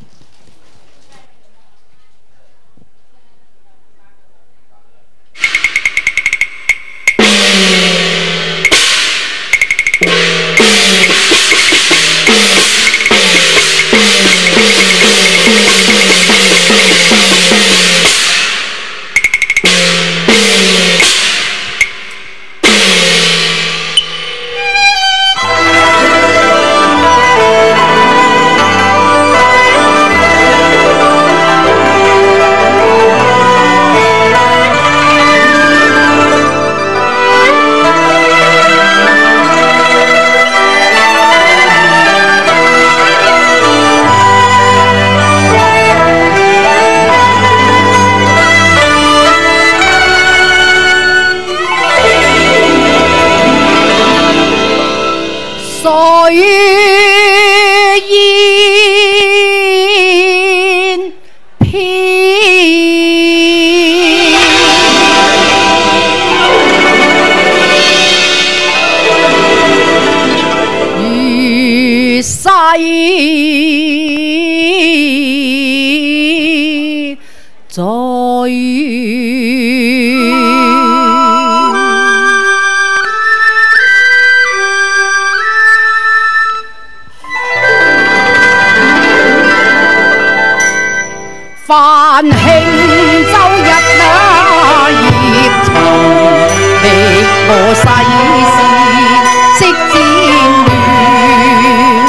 泛輕周日那葉蟲，逼我世事識戰亂。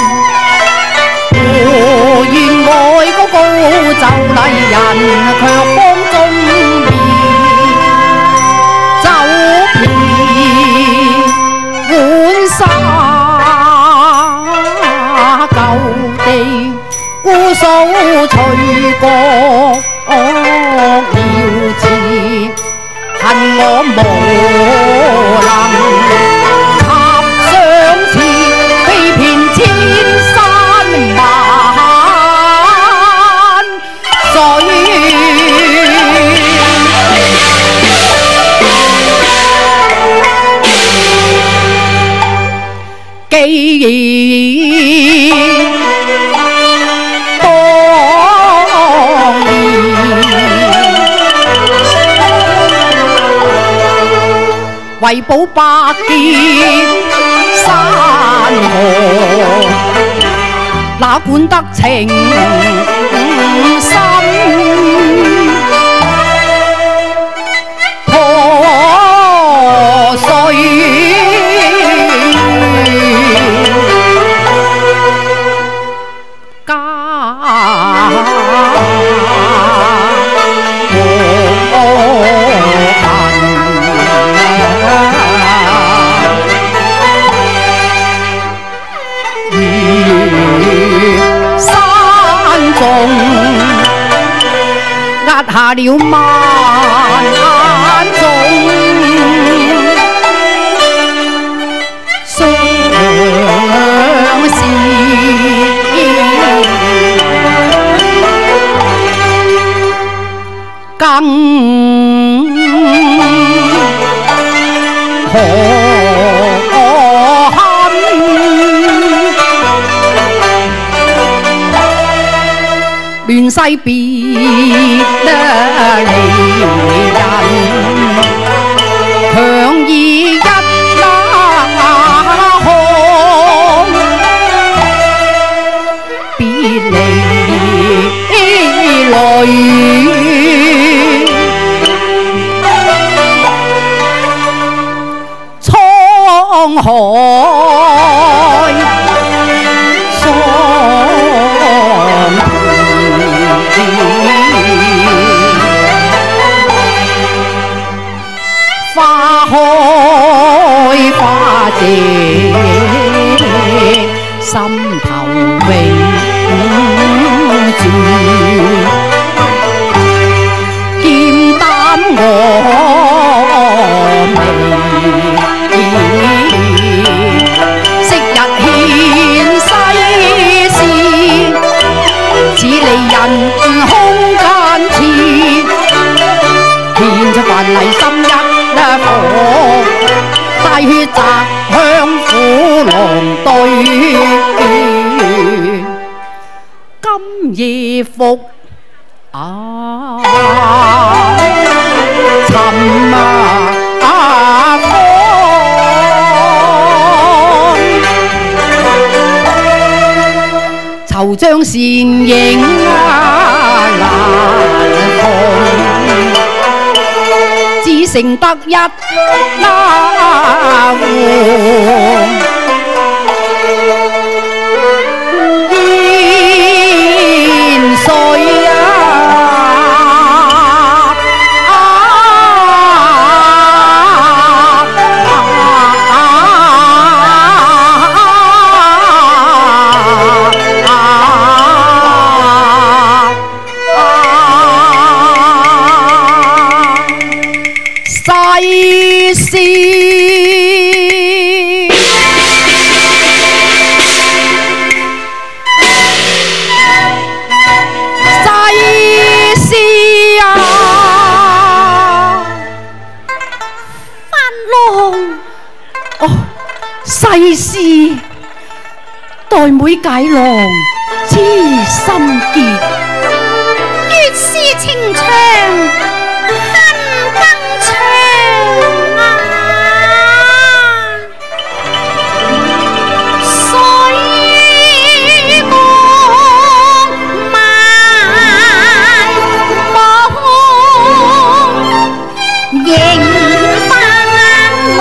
我願愛嗰高就麗人，卻幫中意走遍浣紗舊地。姑嫂吹過了字，恨我無能插上詞，飛遍千山萬水。既為保百劫山河，哪管得情深破碎。壓下了萬眼中相思，更可亂世別離人，強以一那看，別離淚滄海。花開花謝，心頭永住，劍擔我眉，昔日獻世事，似離人空間似，獻出萬泥心一火，帶血擲向虎狼堆。今夜復尋芳，惆悵倩影難逢，只剩得一那壺煙水世事待妹解郎痴心結， 月是情長恨更長啊！水光漫夢影翻浪。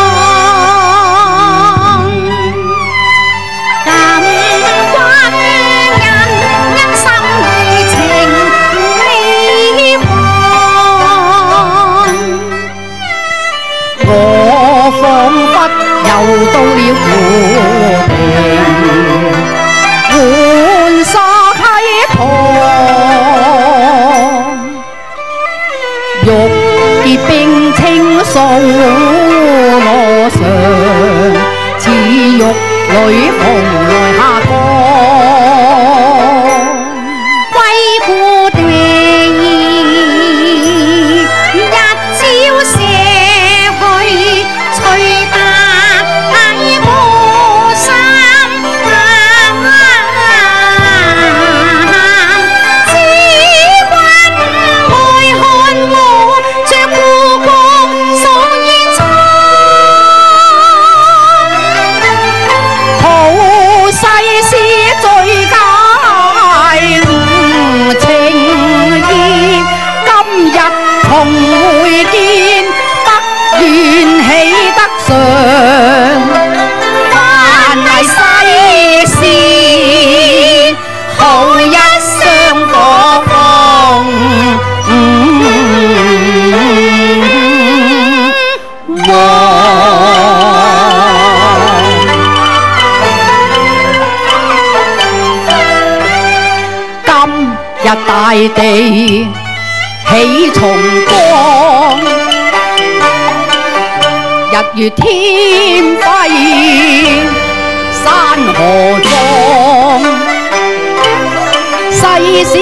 又到了故地，換沙溪旁，玉潔冰清掃羅上，似玉女蓬來下降。歸故地，一朝射去吹打。可大地起重光，日月添輝，山河壯，世事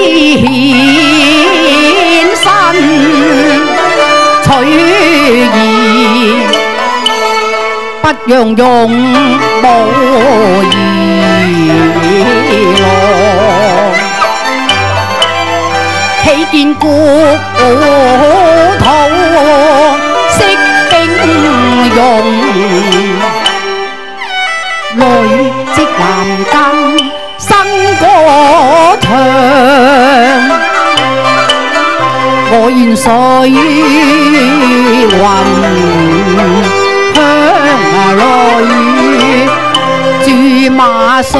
顯身取義，不讓勇武兒郎。起建故土，識兵用，累積南更新歌唱。我願水雲香裏駐馬上。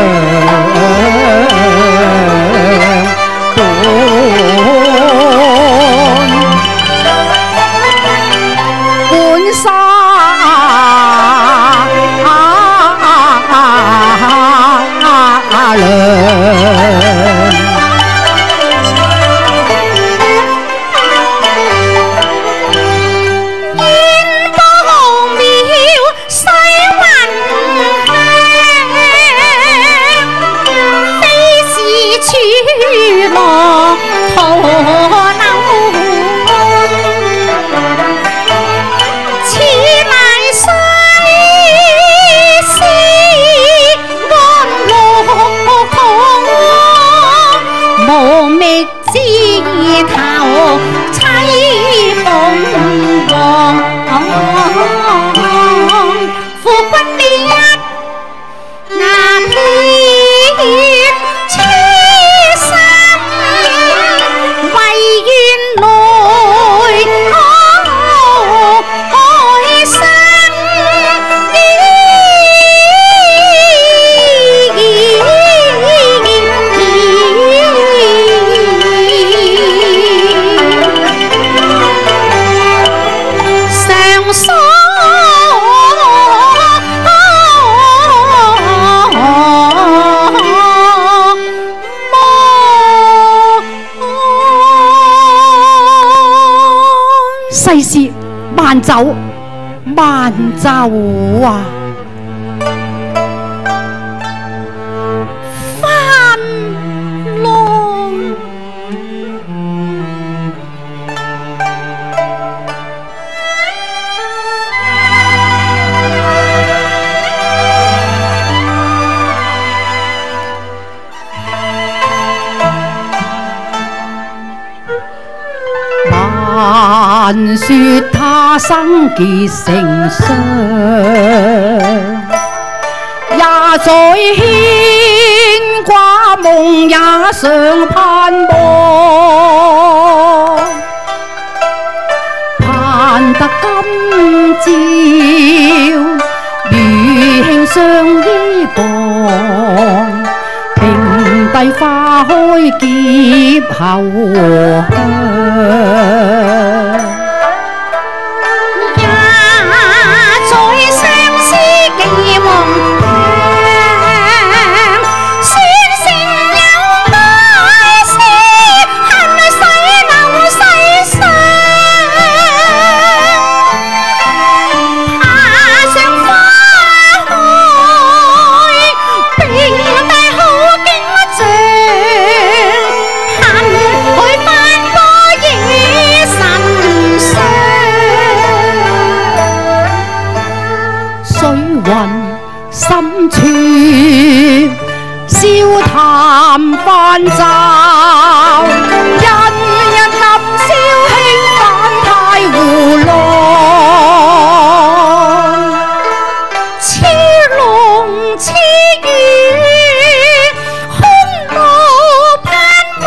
本沙亮， 煙波渺，水雲香，非是處莫徒留。此乃生死安樂堂，無覓枝頭凄鳳凰。夫君烈牙血痴心，為願來愛生。上所世事慢走，慢走啊！ 翻浪。 難說他生結成雙，也在牽掛夢，也想盼望，盼得今朝與卿相依傍，並蒂花開劫後香。深處笑談翻罩，人人暗笑輕反太胡浪， 痴龍痴語空無盼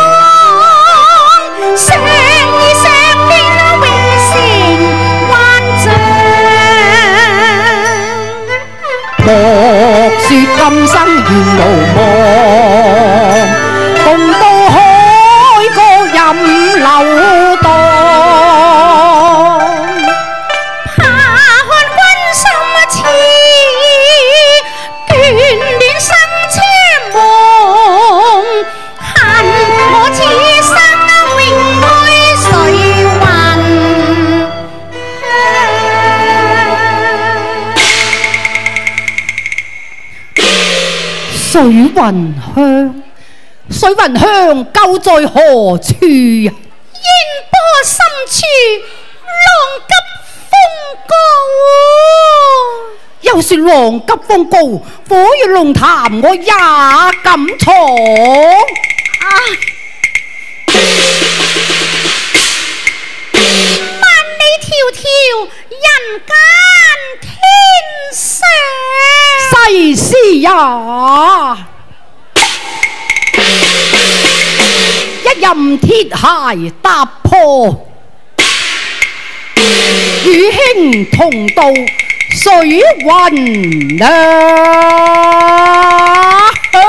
望，上意上邊永成幻象。 莫說今生緣無望，共渡海角水雲香，水雲香究在何處呀？ 煙波深處浪急風高。 又說浪急風高，火熱龍潭我也敢闖。 萬里迢迢人間天上， 世事呀，一任鐵鞋踏破，與兄同道水雲香。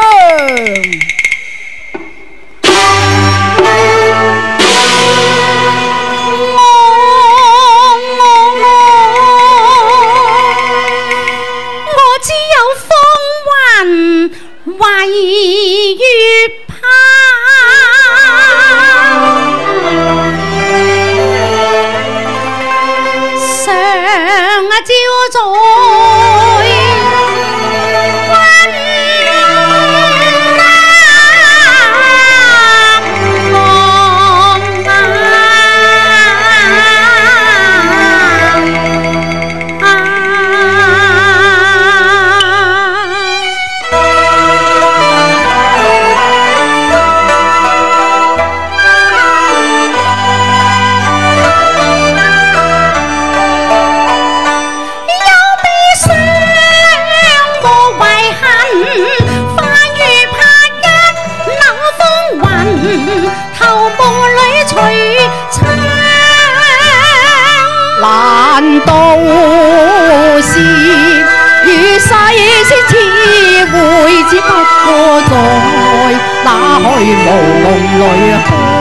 我只有風雲為月盼，上朝在難道是與世先似會，只不過在那去無夢裏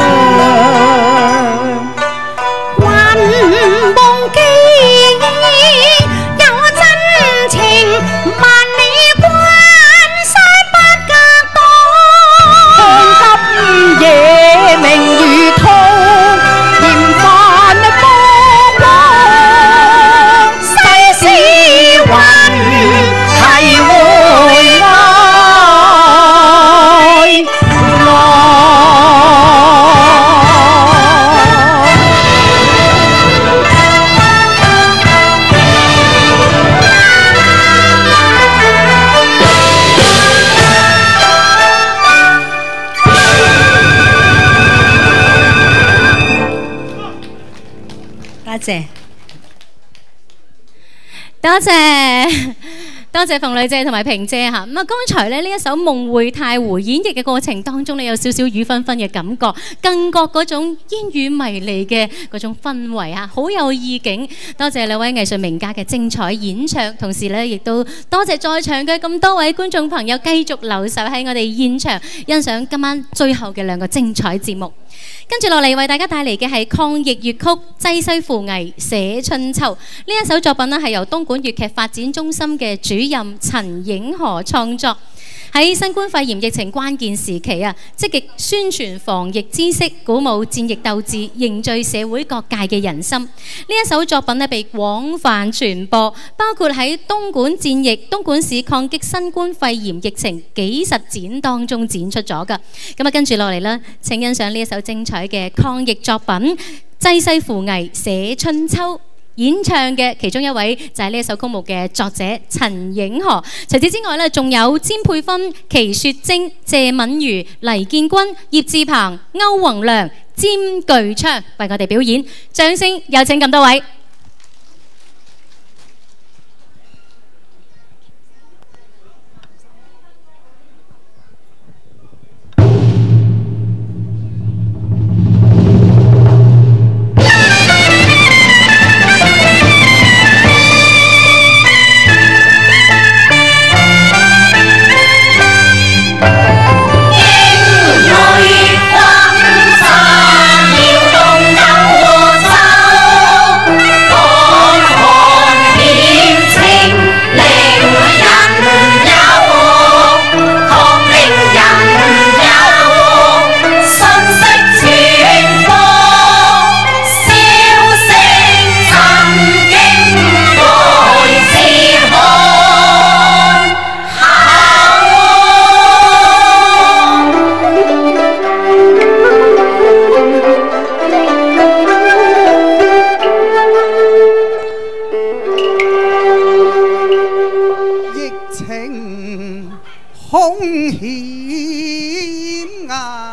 幻夢記憶有真情，萬里關山不隔擋，今夜明如濤嫌煩多謝鳳女姐同埋萍姐嚇。咁啊，剛才咧呢一首《夢會太湖》演繹嘅過程當中，你有少少雨紛紛嘅感覺，更覺嗰種煙雨迷離嘅嗰種氛圍嚇，好有意境。多謝兩位藝術名家嘅精彩演唱，同時咧亦都多謝在場嘅咁多位觀眾朋友繼續留守喺我哋現場，欣賞今晚最後嘅兩個精彩節目。跟住落嚟為大家帶嚟嘅係抗疫粵曲《濟世扶危寫春秋》呢一首作品呢，係由東莞粵劇發展中心嘅主任陳影河創作。喺新冠肺炎疫情關鍵時期啊，積極宣傳防疫知識，鼓舞戰疫鬥志，凝聚社會各界嘅人心。呢一首作品呢，被廣泛傳播，包括喺東莞戰役、東莞市抗擊新冠肺炎疫情紀實展當中展出咗㗎。咁啊，跟住落嚟啦，請欣賞呢一首精彩嘅抗疫作品《濟世扶危寫春秋》。演唱嘅其中一位就係呢一首曲目嘅作者陳影河。除此之外咧，仲有詹佩芬、祁雪晶、謝敏如、黎建軍、葉志鵬、歐宏良、詹巨昌為我哋表演。掌聲有請咁多位。 風沙撩動九和秋。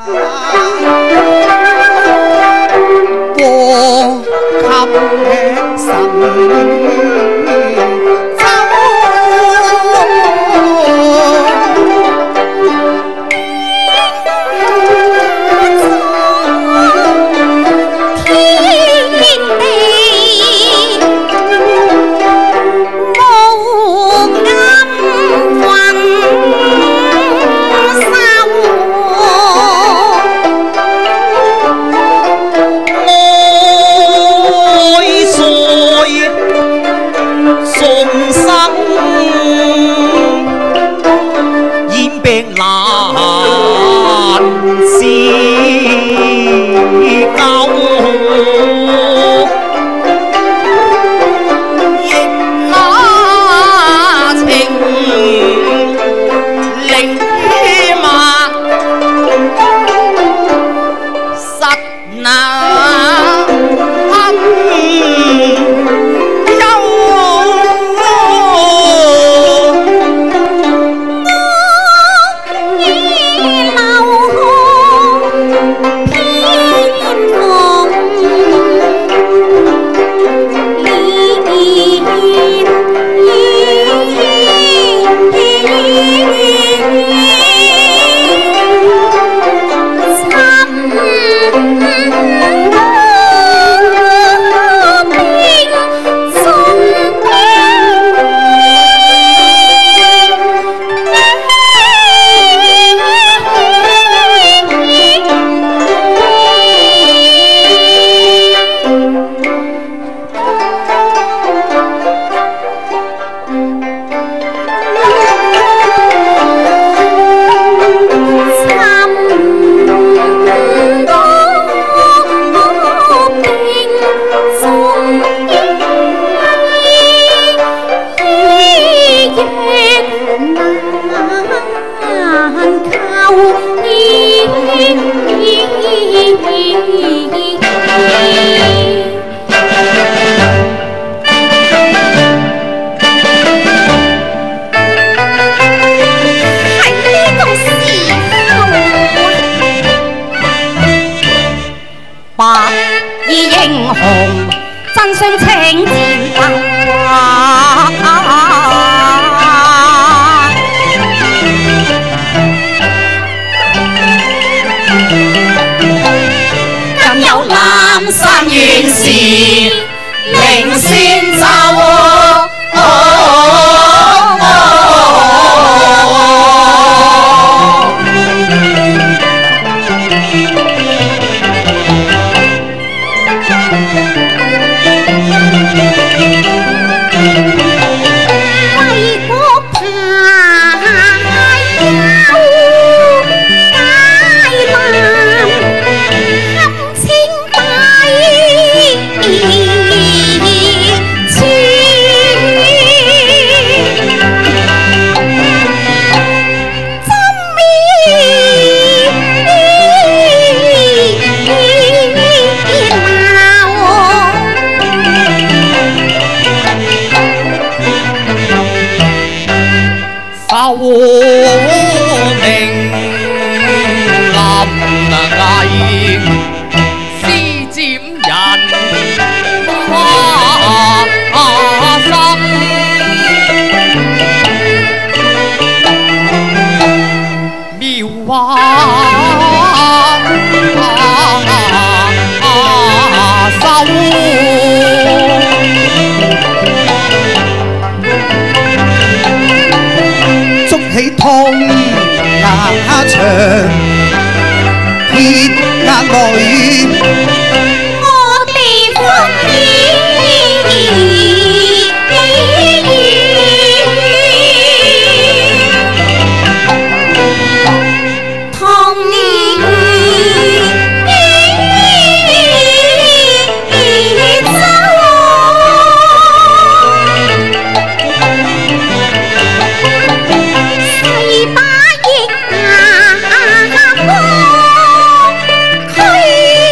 去。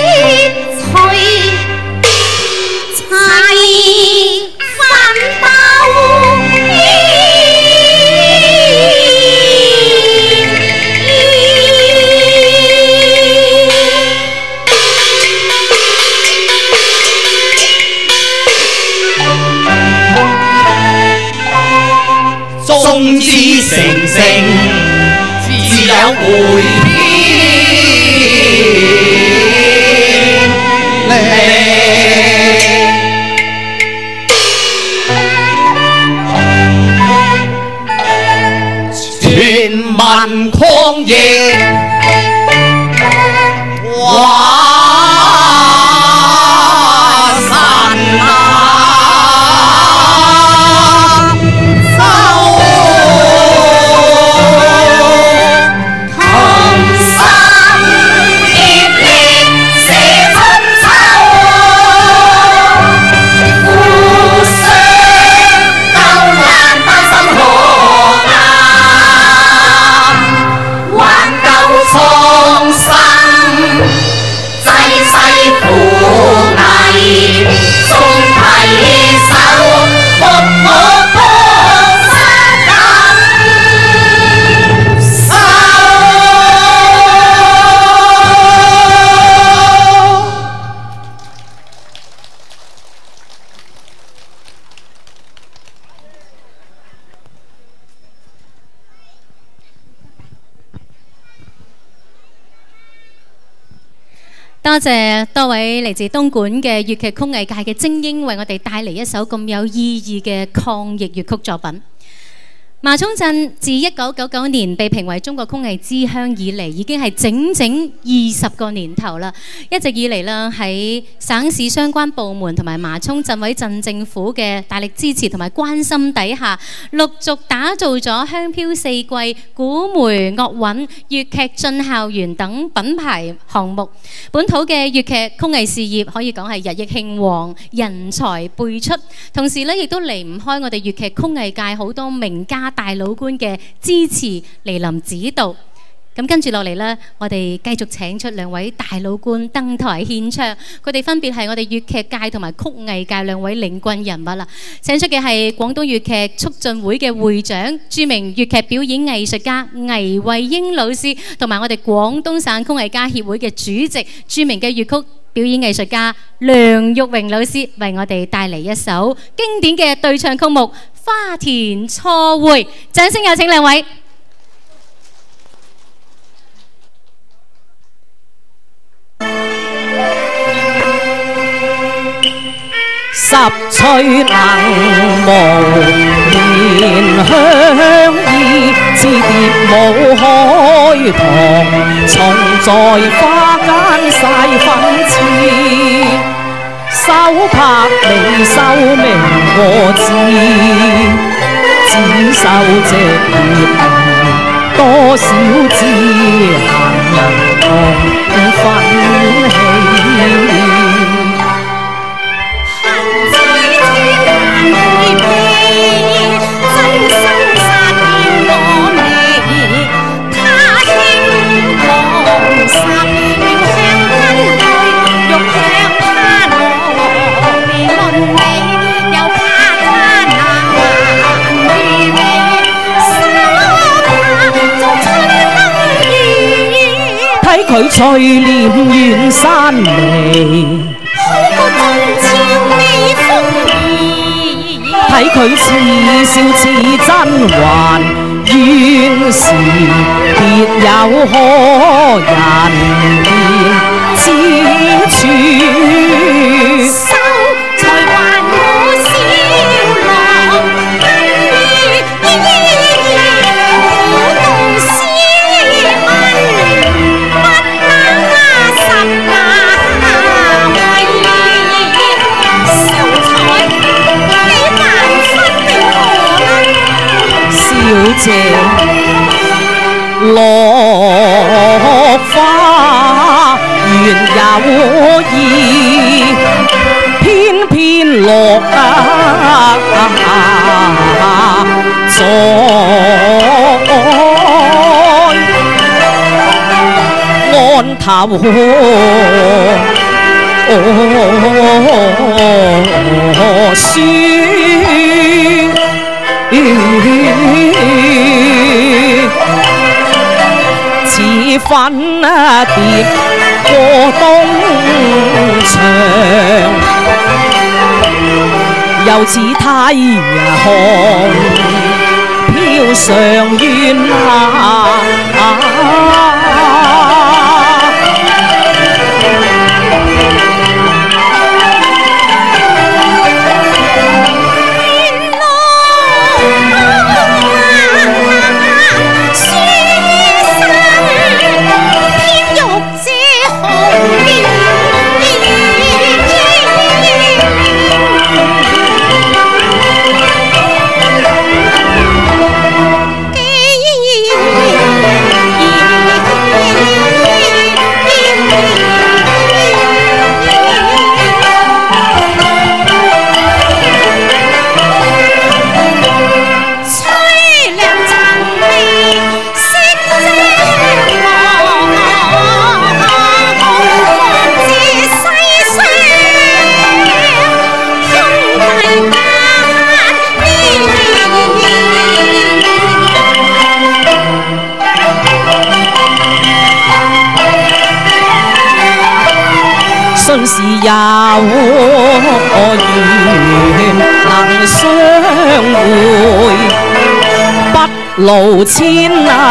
全民抗疫，哇！ 多謝多位嚟自東莞嘅粵劇曲藝界嘅精英，為我哋帶嚟一首咁有意義嘅抗疫粵曲作品。麻涌鎮自1999年被評為中國曲藝之鄉以嚟，已經係整整20個年頭啦。一直以嚟啦，喺省市相關部門同埋麻涌鎮委鎮政府嘅大力支持同埋關心底下，陸續打造咗香飄四季、古梅樂韻、粵劇進校園等品牌項目。本土嘅粵劇曲藝事業可以講係日益興旺，人才輩出。同時咧，亦都離唔開我哋粵劇曲藝界好多名家大老倌嘅支持蒞臨指導。咁跟住落嚟呢，我哋繼續請出兩位大老倌登台獻唱，佢哋分別係我哋粵劇界同埋曲藝界兩位領軍人物啦。請出嘅係廣東粵劇促進會嘅會長、著名粵劇表演藝術家倪慧英老師，同埋我哋廣東省曲藝家協會嘅主席、著名嘅粵曲表演藝術家梁玉榮老師，為我哋帶嚟一首經典嘅對唱曲目《花田錯會》。掌聲有請兩位。 十歲能無蓮香意，枝蝶舞開堂，蟲在花間晒粉刺，手拍你收明和字，只收隻葉多少枝行同奮起。睇佢翠臉遠山眉，睇佢似笑似真還，原是別有可人面之處。小姐落花原有意，偏偏落在案頭書。似粉蝶過冬場，又似太陽飄上願啊！信是有緣能相會，不勞千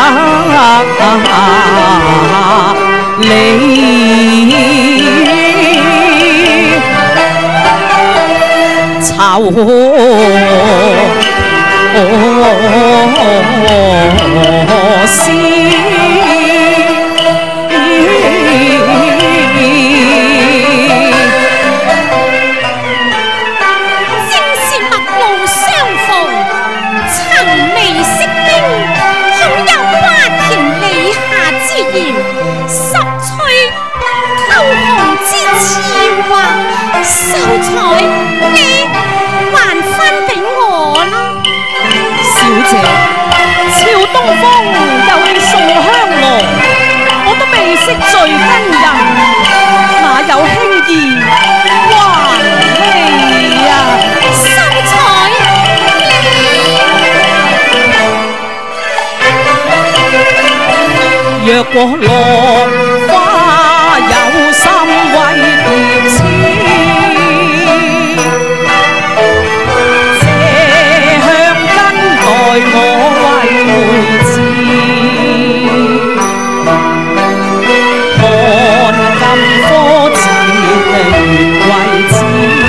里愁思。 秀才，你還分俾我啦！ 小姐，朝東方有你送香爐，我都未識罪恩人，哪有輕易還你啊！ 秀才， 你若果落花有心為蝶痴。我為梅子，看金科節月桂枝，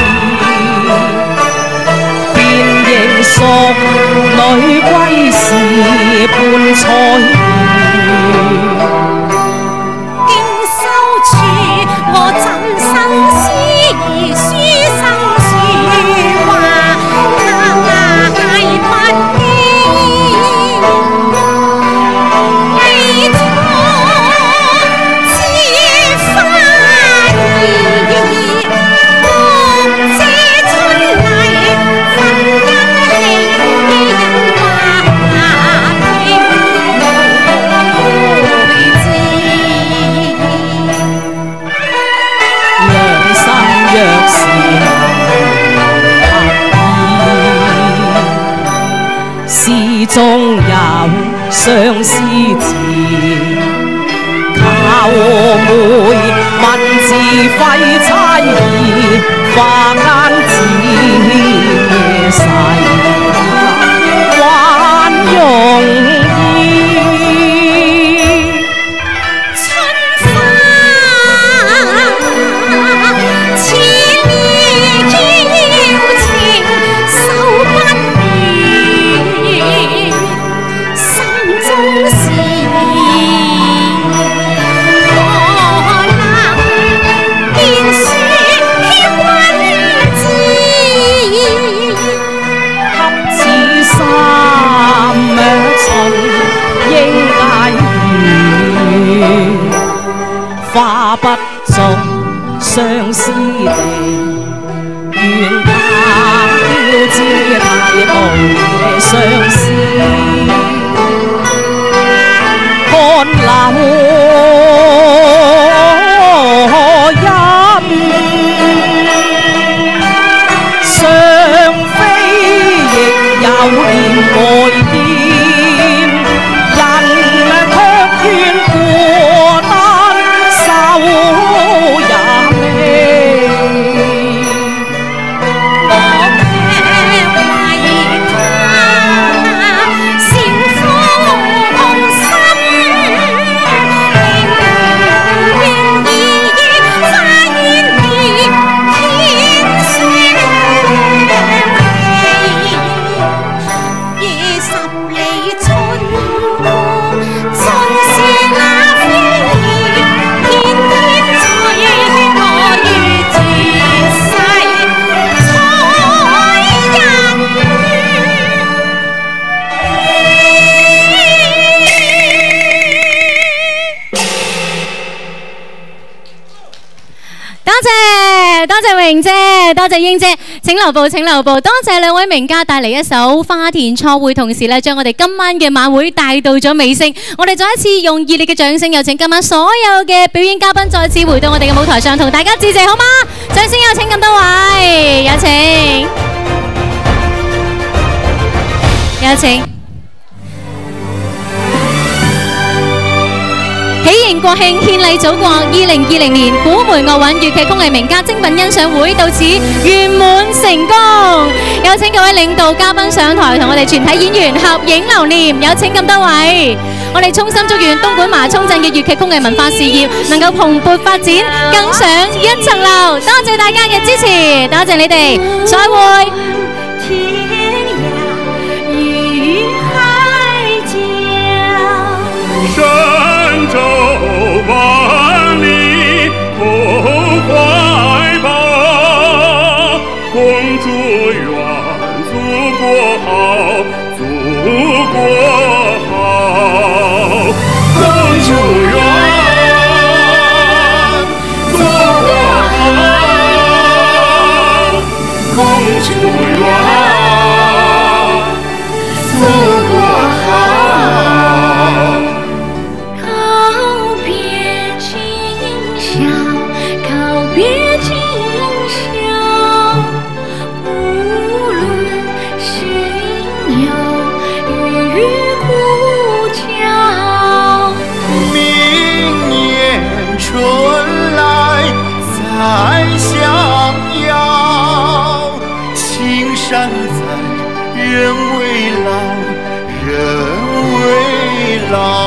便認淑女歸時伴彩雨。 經修處，我怎生思兒書生書話，係不中有相思字，靠妹文字廢猜疑，化間字細還容易。春花似烈嬌情，手不花不種相思地，願他標枝態度夜相思，看柳陰，雙飛亦有戀外邊，人卻怨過單手也未。 我卻為他小多謝榮姐，多謝英姐，請留步，請留步。多謝兩位名家帶嚟一首《花田錯會》，同時咧將我哋今晚嘅晚會帶到咗尾聲。我哋再一次用熱烈嘅掌聲，有請今晚所有嘅表演嘉賓再次回到我哋嘅舞台上，同大家致謝，好嗎？掌聲有請咁多位，有請，有請。喜迎國慶，獻禮祖國。2020年古梅樂韻粵劇曲藝名家精品欣賞會到此圓滿成功。有請各位領導嘉賓上台，同我哋全體演員合影留念。有請咁多位，我哋衷心祝願東莞麻涌鎮嘅粵劇曲藝文化事業能夠蓬勃發展，更上一層樓。多謝大家嘅支持，多謝你哋，再會。 神州万里同怀抱，公主愿祖国好，祖国好，公主愿祖国好，公主愿祖国好。再相邀，青山在，人未老，人未老。